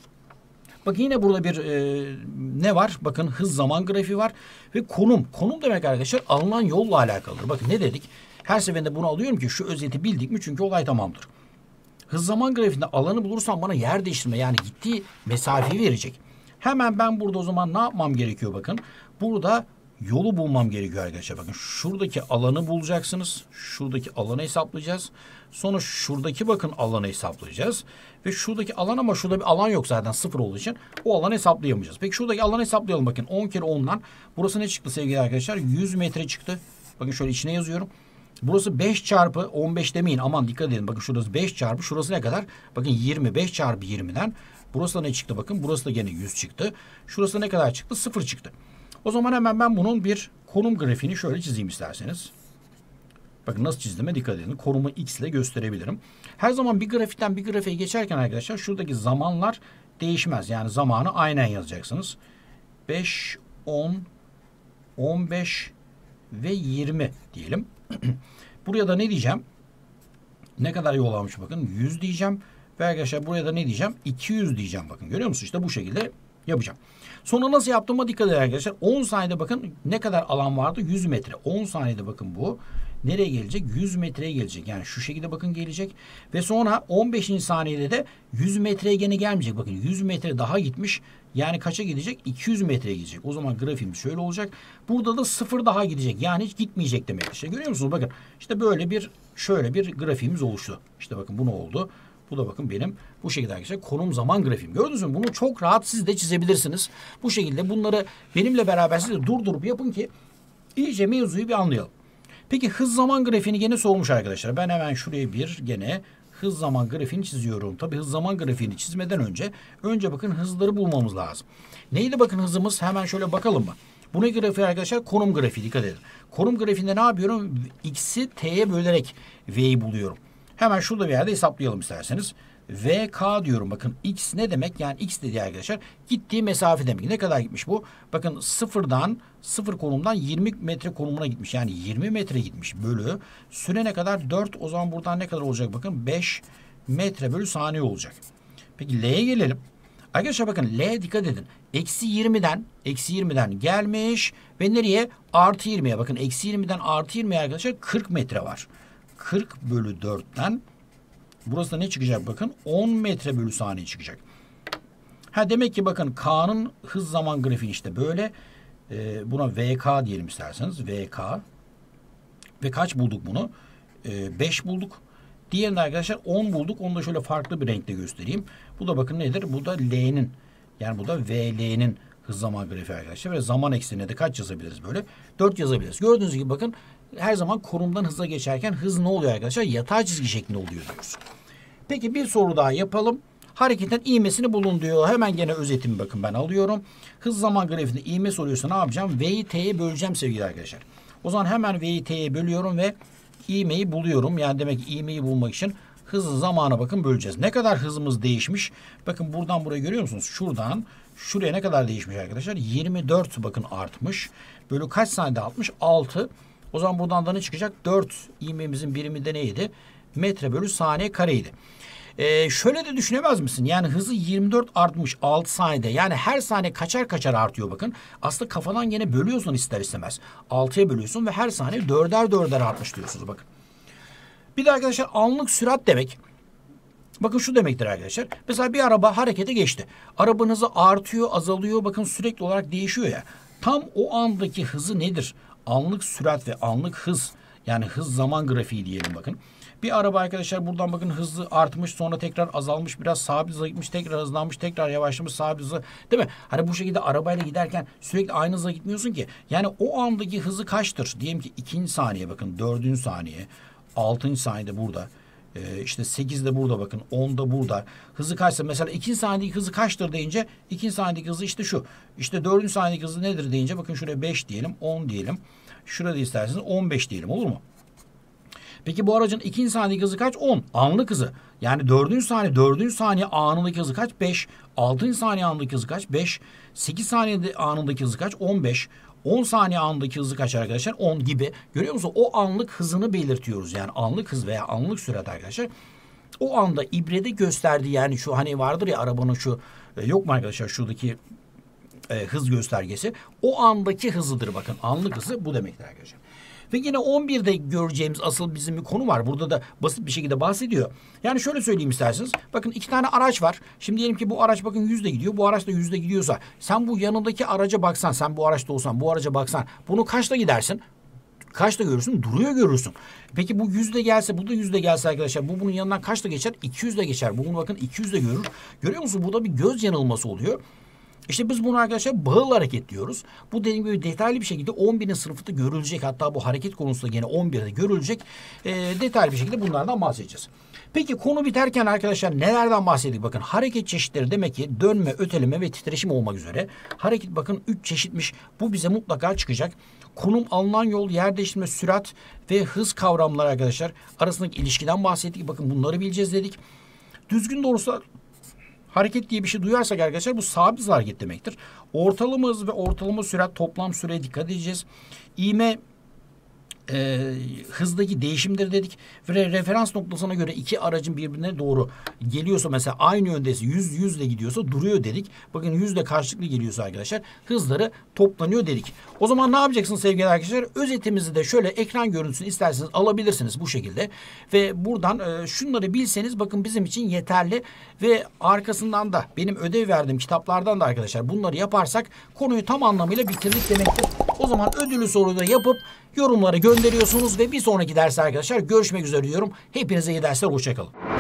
Bakın yine burada bir e, ne var? Bakın hız zaman grafiği var ve konum. Konum demek arkadaşlar alınan yolla alakalıdır. Bakın ne dedik? Her seferinde bunu alıyorum ki şu özeti bildik mi? Çünkü olay tamamdır. Hız zaman grafiğinde alanı bulursam bana yer değiştirme, yani gittiği mesafeyi verecek. Hemen ben burada o zaman ne yapmam gerekiyor bakın. Burada yolu bulmam gerekiyor arkadaşlar. Bakın şuradaki alanı bulacaksınız. Şuradaki alanı hesaplayacağız. Sonra şuradaki bakın alanı hesaplayacağız. Ve şuradaki alan, ama şurada bir alan yok zaten sıfır olduğu için o alanı hesaplayamayacağız. Peki şuradaki alanı hesaplayalım bakın. on kere ondan burası ne çıktı sevgili arkadaşlar? yüz metre çıktı. Bakın şöyle içine yazıyorum. Burası beş çarpı on beş demeyin, aman dikkat edin. Bakın şurası beş çarpı şurası ne kadar? Bakın yirmi, beş çarpı yirmiden burası da ne çıktı bakın? Burası da gene yüz çıktı. Şurası ne kadar çıktı? sıfır çıktı. O zaman hemen ben bunun bir konum grafiğini şöyle çizeyim isterseniz. Bakın nasıl çizdiğime dikkat edin. Konumu X ile gösterebilirim. Her zaman bir grafikten bir grafiğe geçerken arkadaşlar şuradaki zamanlar değişmez. Yani zamanı aynen yazacaksınız. beş, on, on beş ve yirmi diyelim. Buraya da ne diyeceğim? Ne kadar yol almış bakın? yüz diyeceğim. Ve arkadaşlar buraya da ne diyeceğim? iki yüz diyeceğim bakın. Görüyor musunuz? İşte bu şekilde yapacağım. Sonra nasıl yaptığıma dikkat edin arkadaşlar. on saniyede bakın ne kadar alan vardı? yüz metre. on saniyede bakın bu nereye gelecek? yüz metreye gelecek. Yani şu şekilde bakın gelecek. Ve sonra on beşinci saniyede de yüz metreye gene gelmeyecek. Bakın yüz metre daha gitmiş. Yani kaça gidecek? iki yüz metreye gidecek. O zaman grafiğimiz şöyle olacak. Burada da sıfır daha gidecek. Yani hiç gitmeyecek demek. İşte görüyor musunuz? Bakın işte böyle bir şöyle bir grafiğimiz oluştu. İşte bakın bu ne oldu? Bu da bakın benim bu şekilde arkadaşlar konum zaman grafiğim. Gördünüz mü? Bunu çok rahat siz de çizebilirsiniz. Bu şekilde bunları benimle beraber siz de durdurup yapın ki iyice mevzuyu bir anlayalım. Peki hız zaman grafiğini gene sormuş arkadaşlar. Ben hemen şuraya bir gene hız zaman grafiğini çiziyorum. Tabii hız zaman grafiğini çizmeden önce önce bakın hızları bulmamız lazım. Neydi bakın hızımız? Hemen şöyle bakalım mı? Bu ne grafiği arkadaşlar? Konum grafiği, dikkat edin. Konum grafiğinde ne yapıyorum? X'i T'ye bölerek V'yi buluyorum. Hemen şurada bir yerde hesaplayalım isterseniz. V K diyorum. Bakın X ne demek? Yani X dediği arkadaşlar gittiği mesafe demek. Ne kadar gitmiş bu? Bakın sıfırdan sıfır konumdan yirmi metre konumuna gitmiş. Yani yirmi metre gitmiş bölü. Süre ne kadar? dört. O zaman buradan ne kadar olacak? Bakın beş metre bölü saniye olacak. Peki L'ye gelelim. Arkadaşlar bakın L dikkat edin. Eksi yirmiden eksi yirmiden gelmiş ve nereye? Artı yirmiye. Bakın eksi yirmiden artı yirmiye arkadaşlar kırk metre var. kırk bölü dörtten burası da ne çıkacak bakın? on metre bölü saniye çıkacak. Ha demek ki bakın K'nın hız zaman grafiği işte böyle. Ee, buna V K diyelim isterseniz. V K. Ve kaç bulduk bunu? Ee, beş bulduk. Diğerinde arkadaşlar on bulduk. Onu da şöyle farklı bir renkte göstereyim. Bu da bakın nedir? Bu da L'nin, yani bu da V L'nin hız zaman grafiği arkadaşlar. Ve zaman eksenine de kaç yazabiliriz böyle? dört yazabiliriz. Gördüğünüz gibi bakın her zaman konumdan hıza geçerken hız ne oluyor arkadaşlar? Yatay çizgi şeklinde oluyor diyoruz. Peki bir soru daha yapalım. Hareketin ivmesini bulun diyor. Hemen gene özetimi bakın ben alıyorum. Hız zaman grafiğinde ivme soruyorsa ne yapacağım? V'yi T'ye böleceğim sevgili arkadaşlar. O zaman hemen V'yi T'ye bölüyorum ve ivmeyi buluyorum. Yani demek ki ivmeyi bulmak için hızı zamana bakın böleceğiz. Ne kadar hızımız değişmiş? Bakın buradan buraya görüyor musunuz? Şuradan şuraya ne kadar değişmiş arkadaşlar? yirmi dört bakın artmış. Bölü kaç saniyede artmış? altı. O zaman buradan da ne çıkacak? dört ivmemizin birimi de neydi? Metre bölü saniye kareydi. Ee, şöyle de düşünemez misin? Yani hızı yirmi dört artmış altı saniyede. Yani her saniye kaçar kaçar artıyor bakın. Aslında kafadan gene bölüyorsun ister istemez. altıya bölüyorsun ve her saniye dörder dörder artmış diyorsunuz bakın. Bir de arkadaşlar anlık sürat demek. Bakın şu demektir arkadaşlar. Mesela bir araba harekete geçti. Arabanın hızı artıyor, azalıyor. Bakın sürekli olarak değişiyor ya. Tam o andaki hızı nedir? Anlık sürat ve anlık hız. Yani hız zaman grafiği diyelim bakın. Bir araba arkadaşlar buradan bakın hızlı artmış, sonra tekrar azalmış, biraz sabit hıza gitmiş, tekrar hızlanmış, tekrar yavaşlamış, sabit hızı, değil mi? Hani bu şekilde arabayla giderken sürekli aynı hızla gitmiyorsun ki. Yani o andaki hızı kaçtır? Diyelim ki ikinci saniye bakın, dördüncü saniye, altıncı saniyede burada. Ee, işte sekizde burada bakın, onda burada. Hızı kaçsa mesela ikinci saniyedeki hızı kaçtır deyince ikinci saniyedeki hızı işte şu. İşte dördüncü saniyedeki hızı nedir deyince bakın şuraya beş diyelim, on diyelim. Şurada isterseniz on beş diyelim, olur mu? Peki bu aracın ikinci saniyedeki hızı kaç? on. Anlık hızı. Yani dördüncü saniye, dördüncü saniye anındaki hızı kaç? beş. altıncı saniye anındaki hızı kaç? beş. sekiz saniyede anındaki hızı kaç? on beş. on saniye anındaki hızı kaç arkadaşlar? on gibi. Görüyor musun? O anlık hızını belirtiyoruz. Yani anlık hız veya anlık sürat arkadaşlar. O anda ibrede gösterdiği, yani şu hani vardır ya arabanın şu e, yok mu arkadaşlar şuradaki e, hız göstergesi. O andaki hızıdır bakın. Anlık hızı bu demektir arkadaşlar. Ve yine on birde göreceğimiz asıl bizim bir konu var. Burada da basit bir şekilde bahsediyor. Yani şöyle söyleyeyim isterseniz. Bakın iki tane araç var. Şimdi diyelim ki bu araç bakın yüzde gidiyor. Bu araç da yüzde gidiyorsa. Sen bu yanındaki araca baksan. Sen bu araçta olsan bu araca baksan. Bunu kaçta gidersin? Kaçta görürsün? Duruyor görürsün. Peki bu yüzde gelse, bu da yüzde gelse arkadaşlar. Bu bunun yanından kaçta geçer? iki yüzde geçer. Bunu bakın iki yüzde görür. Görüyor musun? Burada bir göz yanılması oluyor. İşte biz bunu arkadaşlar bağıl hareket diyoruz. Bu dediğim gibi detaylı bir şekilde on birin sınıfında görülecek. Hatta bu hareket konusunda gene on birde görülecek. E, detaylı bir şekilde bunlardan bahsedeceğiz. Peki konu biterken arkadaşlar nelerden bahsettik? Bakın hareket çeşitleri demek ki dönme, öteleme ve titreşim olmak üzere. Hareket bakın üç çeşitmiş. Bu bize mutlaka çıkacak. Konum, alınan yol, yer değiştirme, sürat ve hız kavramları arkadaşlar arasındaki ilişkiden bahsettik. Bakın bunları bileceğiz dedik. Düzgün doğrusal hareket diye bir şey duyarsak arkadaşlar bu sabit hız hareket demektir. Ortalama hız ve ortalama sürat, toplam süreye dikkat edeceğiz. İğme e, hızdaki değişimdir dedik. Ve referans noktasına göre iki aracın birbirine doğru geliyorsa, mesela aynı yöndeyse yüz yüzle gidiyorsa duruyor dedik. Bakın yüzle karşılıklı geliyorsa arkadaşlar hızları toplanıyor dedik. O zaman ne yapacaksınız sevgili arkadaşlar? Özetimizi de şöyle ekran görüntüsünü isterseniz alabilirsiniz bu şekilde. Ve buradan e, şunları bilseniz bakın bizim için yeterli. Ve arkasından da benim ödev verdiğim kitaplardan da arkadaşlar bunları yaparsak konuyu tam anlamıyla bitirdik demektir. O zaman ödüllü soruyu da yapıp yorumlara gönderiyorsunuz ve bir sonraki derste arkadaşlar görüşmek üzere diyorum. Hepinize iyi dersler, hoşça kalın.